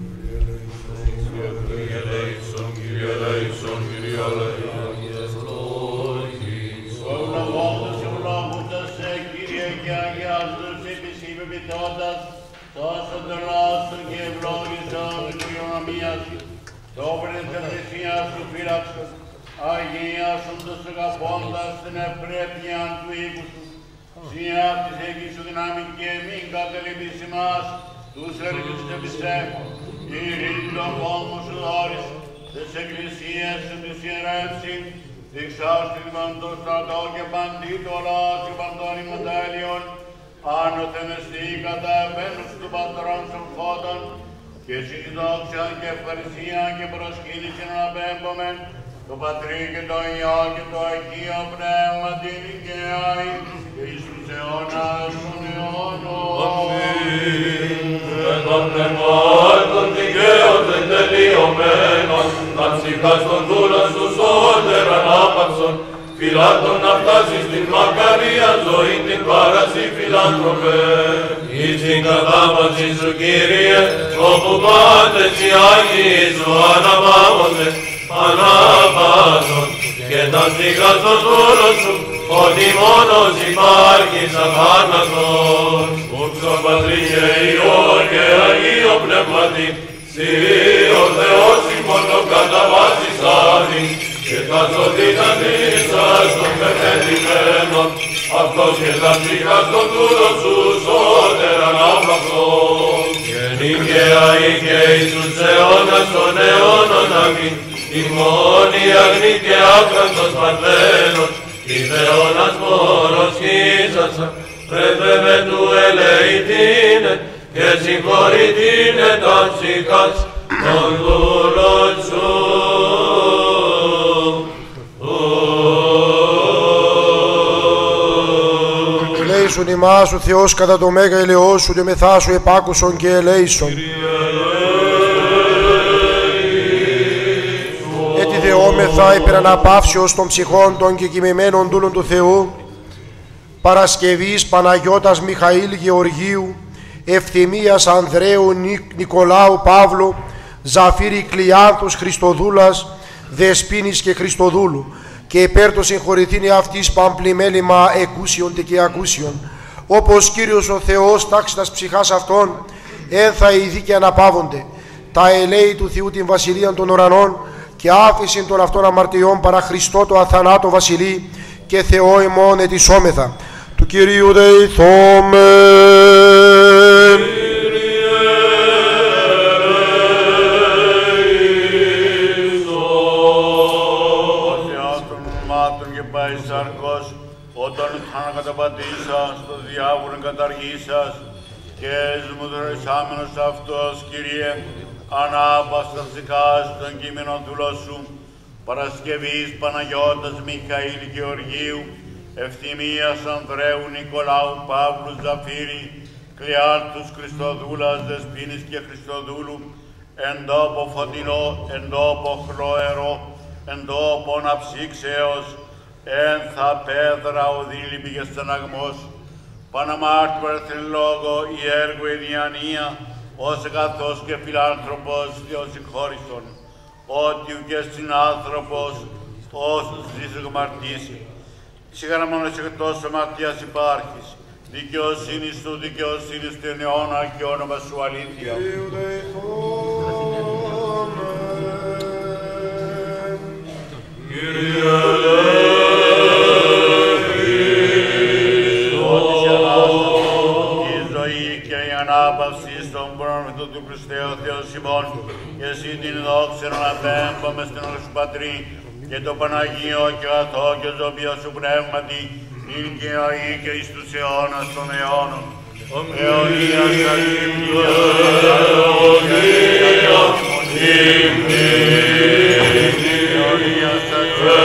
Αγίασον τους αγαπώντας την ευπρέπεια του οίκου σου. Συντάχτης εκεί σου δυνάμει και μην καταλήπεις ημάς, τους έργους και πιστεύω. Ειρήνη τον κόσμο σου δώρεις, τις εκκλησίες σου της ιερεύσει, δειξάς την παντό στρατό και παντή το ολόκληρο παντώνυμο τέλειον, άνωθεν εστί κατά επένους του πατρών των φώτων, και εσύ δόξα και ευχαριστία και προσκύνηση να απέμπομεν, το Πατρί και το Υιό και το Αγίο Πνεύμα την εγκαιάει, και εις τους αιώνας των αιώνων. Αμήν. Με το πνεύμα των δικαίων δεν τελειωμένων, τα ψυχάς των δούλων σου σώτεραν άπαξον, φυλάτων να φτάσεις στην μακαρία ζωή την παρασύ φιλάνθρωπε. Εις την κατάπαυση σου, Κύριε, όπου πάντες οι Άγιοι σου αναπαύονται, αναπάσον, και τα ψυχάς των δούλων σου, ότι μόνος υπάρχεις αθάνατος. Ούψο Πατρί και Υιό και Αγίο Πνεύματι, Συ ο Θεός ημών το καταβάσεις άδει, και τα σωτήρανίσα των πεπετημένων, αυτός και τα ψυχάς των δούλων σου σώτεραν άπαξον. Και νικαίοι και εις τους αιώνας των αιώνων αμήν, ημώνη αγνή και άφραντος παρθένος, η Θεώνας μόρος χύσασα, πρέπει με του ελεητήνε, και συγχωρητήνε τα ψυχάς των δούλων σου. Ελέησον ημάς ο Θεός κατά το μέγα ελεός σου, και μεθά σου επάκουσον και ελέησον. Ετιδεόμεθα υπερ αναπαύσεως των ψυχών των κεκοιμημένων δούλων του Θεού, Παρασκευής Παναγιώτας Μιχαήλ Γεωργίου, Ευθυμίας Ανδρέου Νικολάου Παύλου, Ζαφύρη Κλειάνθους Χριστοδούλας, Δεσποίνης και Χριστοδούλου, και υπέρ το συγχωρηθήνει αυτής παμπλημέλημα εκούσιον και ακούσιον. Όπως Κύριος ο Θεός τάξει τας ψυχάς αυτών, εν θα ειδεί και αναπαύονται. Τα ελέη του Θεού την βασιλείαν των ουρανών, και άφησιν των αυτών αμαρτιών παρά Χριστό το αθανάτο βασιλεί, και Θεό ημών ετισόμεθα. Του Κυρίου δεηθόμεν. ανακαταπατήσας, το διάβολο καταργήσας, και εσμουδρεσάμενος αυτός, Κύριε, ανάπαστασικάς των κείμενων δούλων σου, Παρασκευής Παναγιώτας Μιχαήλ Γεωργίου, Ευθυμίας Ανδρέου Νικολάου Παύλου Ζαφύρη, Κλειάρτους Χριστοδούλας Δεσποίνης και Χριστοδούλου, εν τόπο φωτεινό, εν τόπο χλωερό, εν τόπο αψύξεως, εν θα πέδρα ο δίληπη και στεναγμός, Παναμάρτυρο λόγο η έργο η διανία, ως καθώς και φιλάνθρωπος Θεός συγχώρησον, ότι και συνάνθρωπος, ως ζήσου μαρτήσει. Σιγάρα μόνος εκτός αμαρτίας υπάρχεις, δικαιοσύνης του εν αιώνα και όνομα σου αλήθεια. Κύριε ανάπαυση στον πρόμηθο του Χριστέ ο Θεός ημών, και εσύ την δόξα να απέμπαμε στην όλη σου Πατρί, και το Παναγίο και αγαθό και ζωβία σου πνεύματι, ειν και αεί και εις τους αιώνας των αιώνων. Αιωνίας αρχιμνία, αιωνίας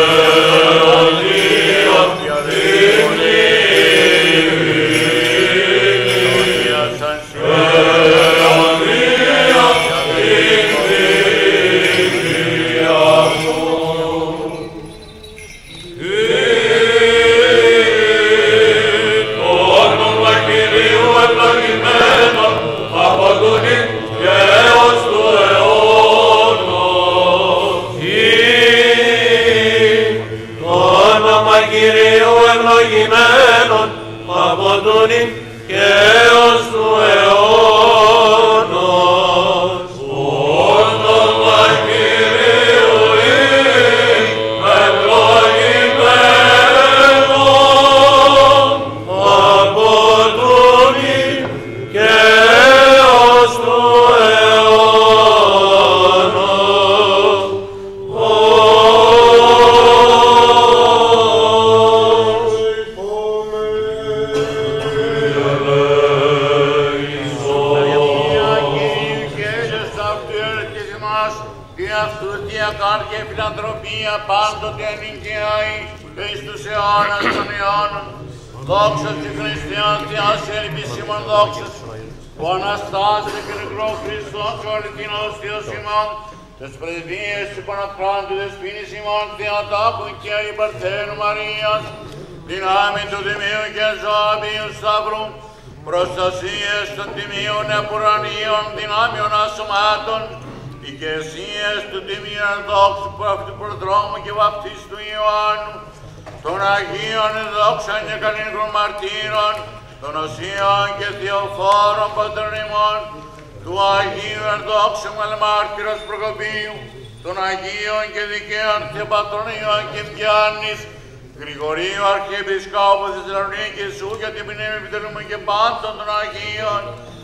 προστασίες των τιμίων επουρανίων δυνάμεων ασωμάτων, οικεσίες του τιμίου ενδόξου αυτού προδρόμου και βαπτίστου Ιωάννου, των Αγίων δόξαν και καλήνικρων μαρτύρων, των Οσίων και Θεοφόρων πατρών ημών, του Αγίου ενδόξου μελμάρτυρος Προκοπίου, των Αγίων και δικαίων Θεοπατρών Ιωάνν και Γιάννης, Γρηγορίου Αρχιεπισκόπου Θεσσαλονίκης σου για την μνήμη επιτελούμε και πάντων των Αγίων,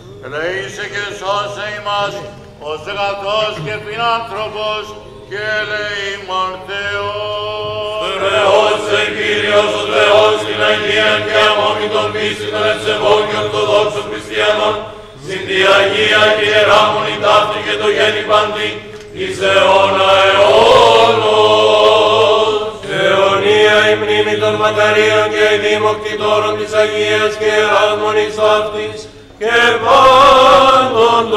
ελεήσε και σώσε ημάς, ως αγαθός και φιλάνθρωπος και ελεήμων Θεός. Θεός Κύριος ο Θεός την Αγία και αμόμη των πίστη των ευσεβών και ορθοδόξων χριστιανών, συν τη Αγία και ιεράμονη ταύτη και το γέννη παντή, εις αιώνα αιώνος. Αιωνία η μνήμη των μακαρίων και ειδήμοκτητόρων της Αγίας και ιεράμονης ταύτης και πάντων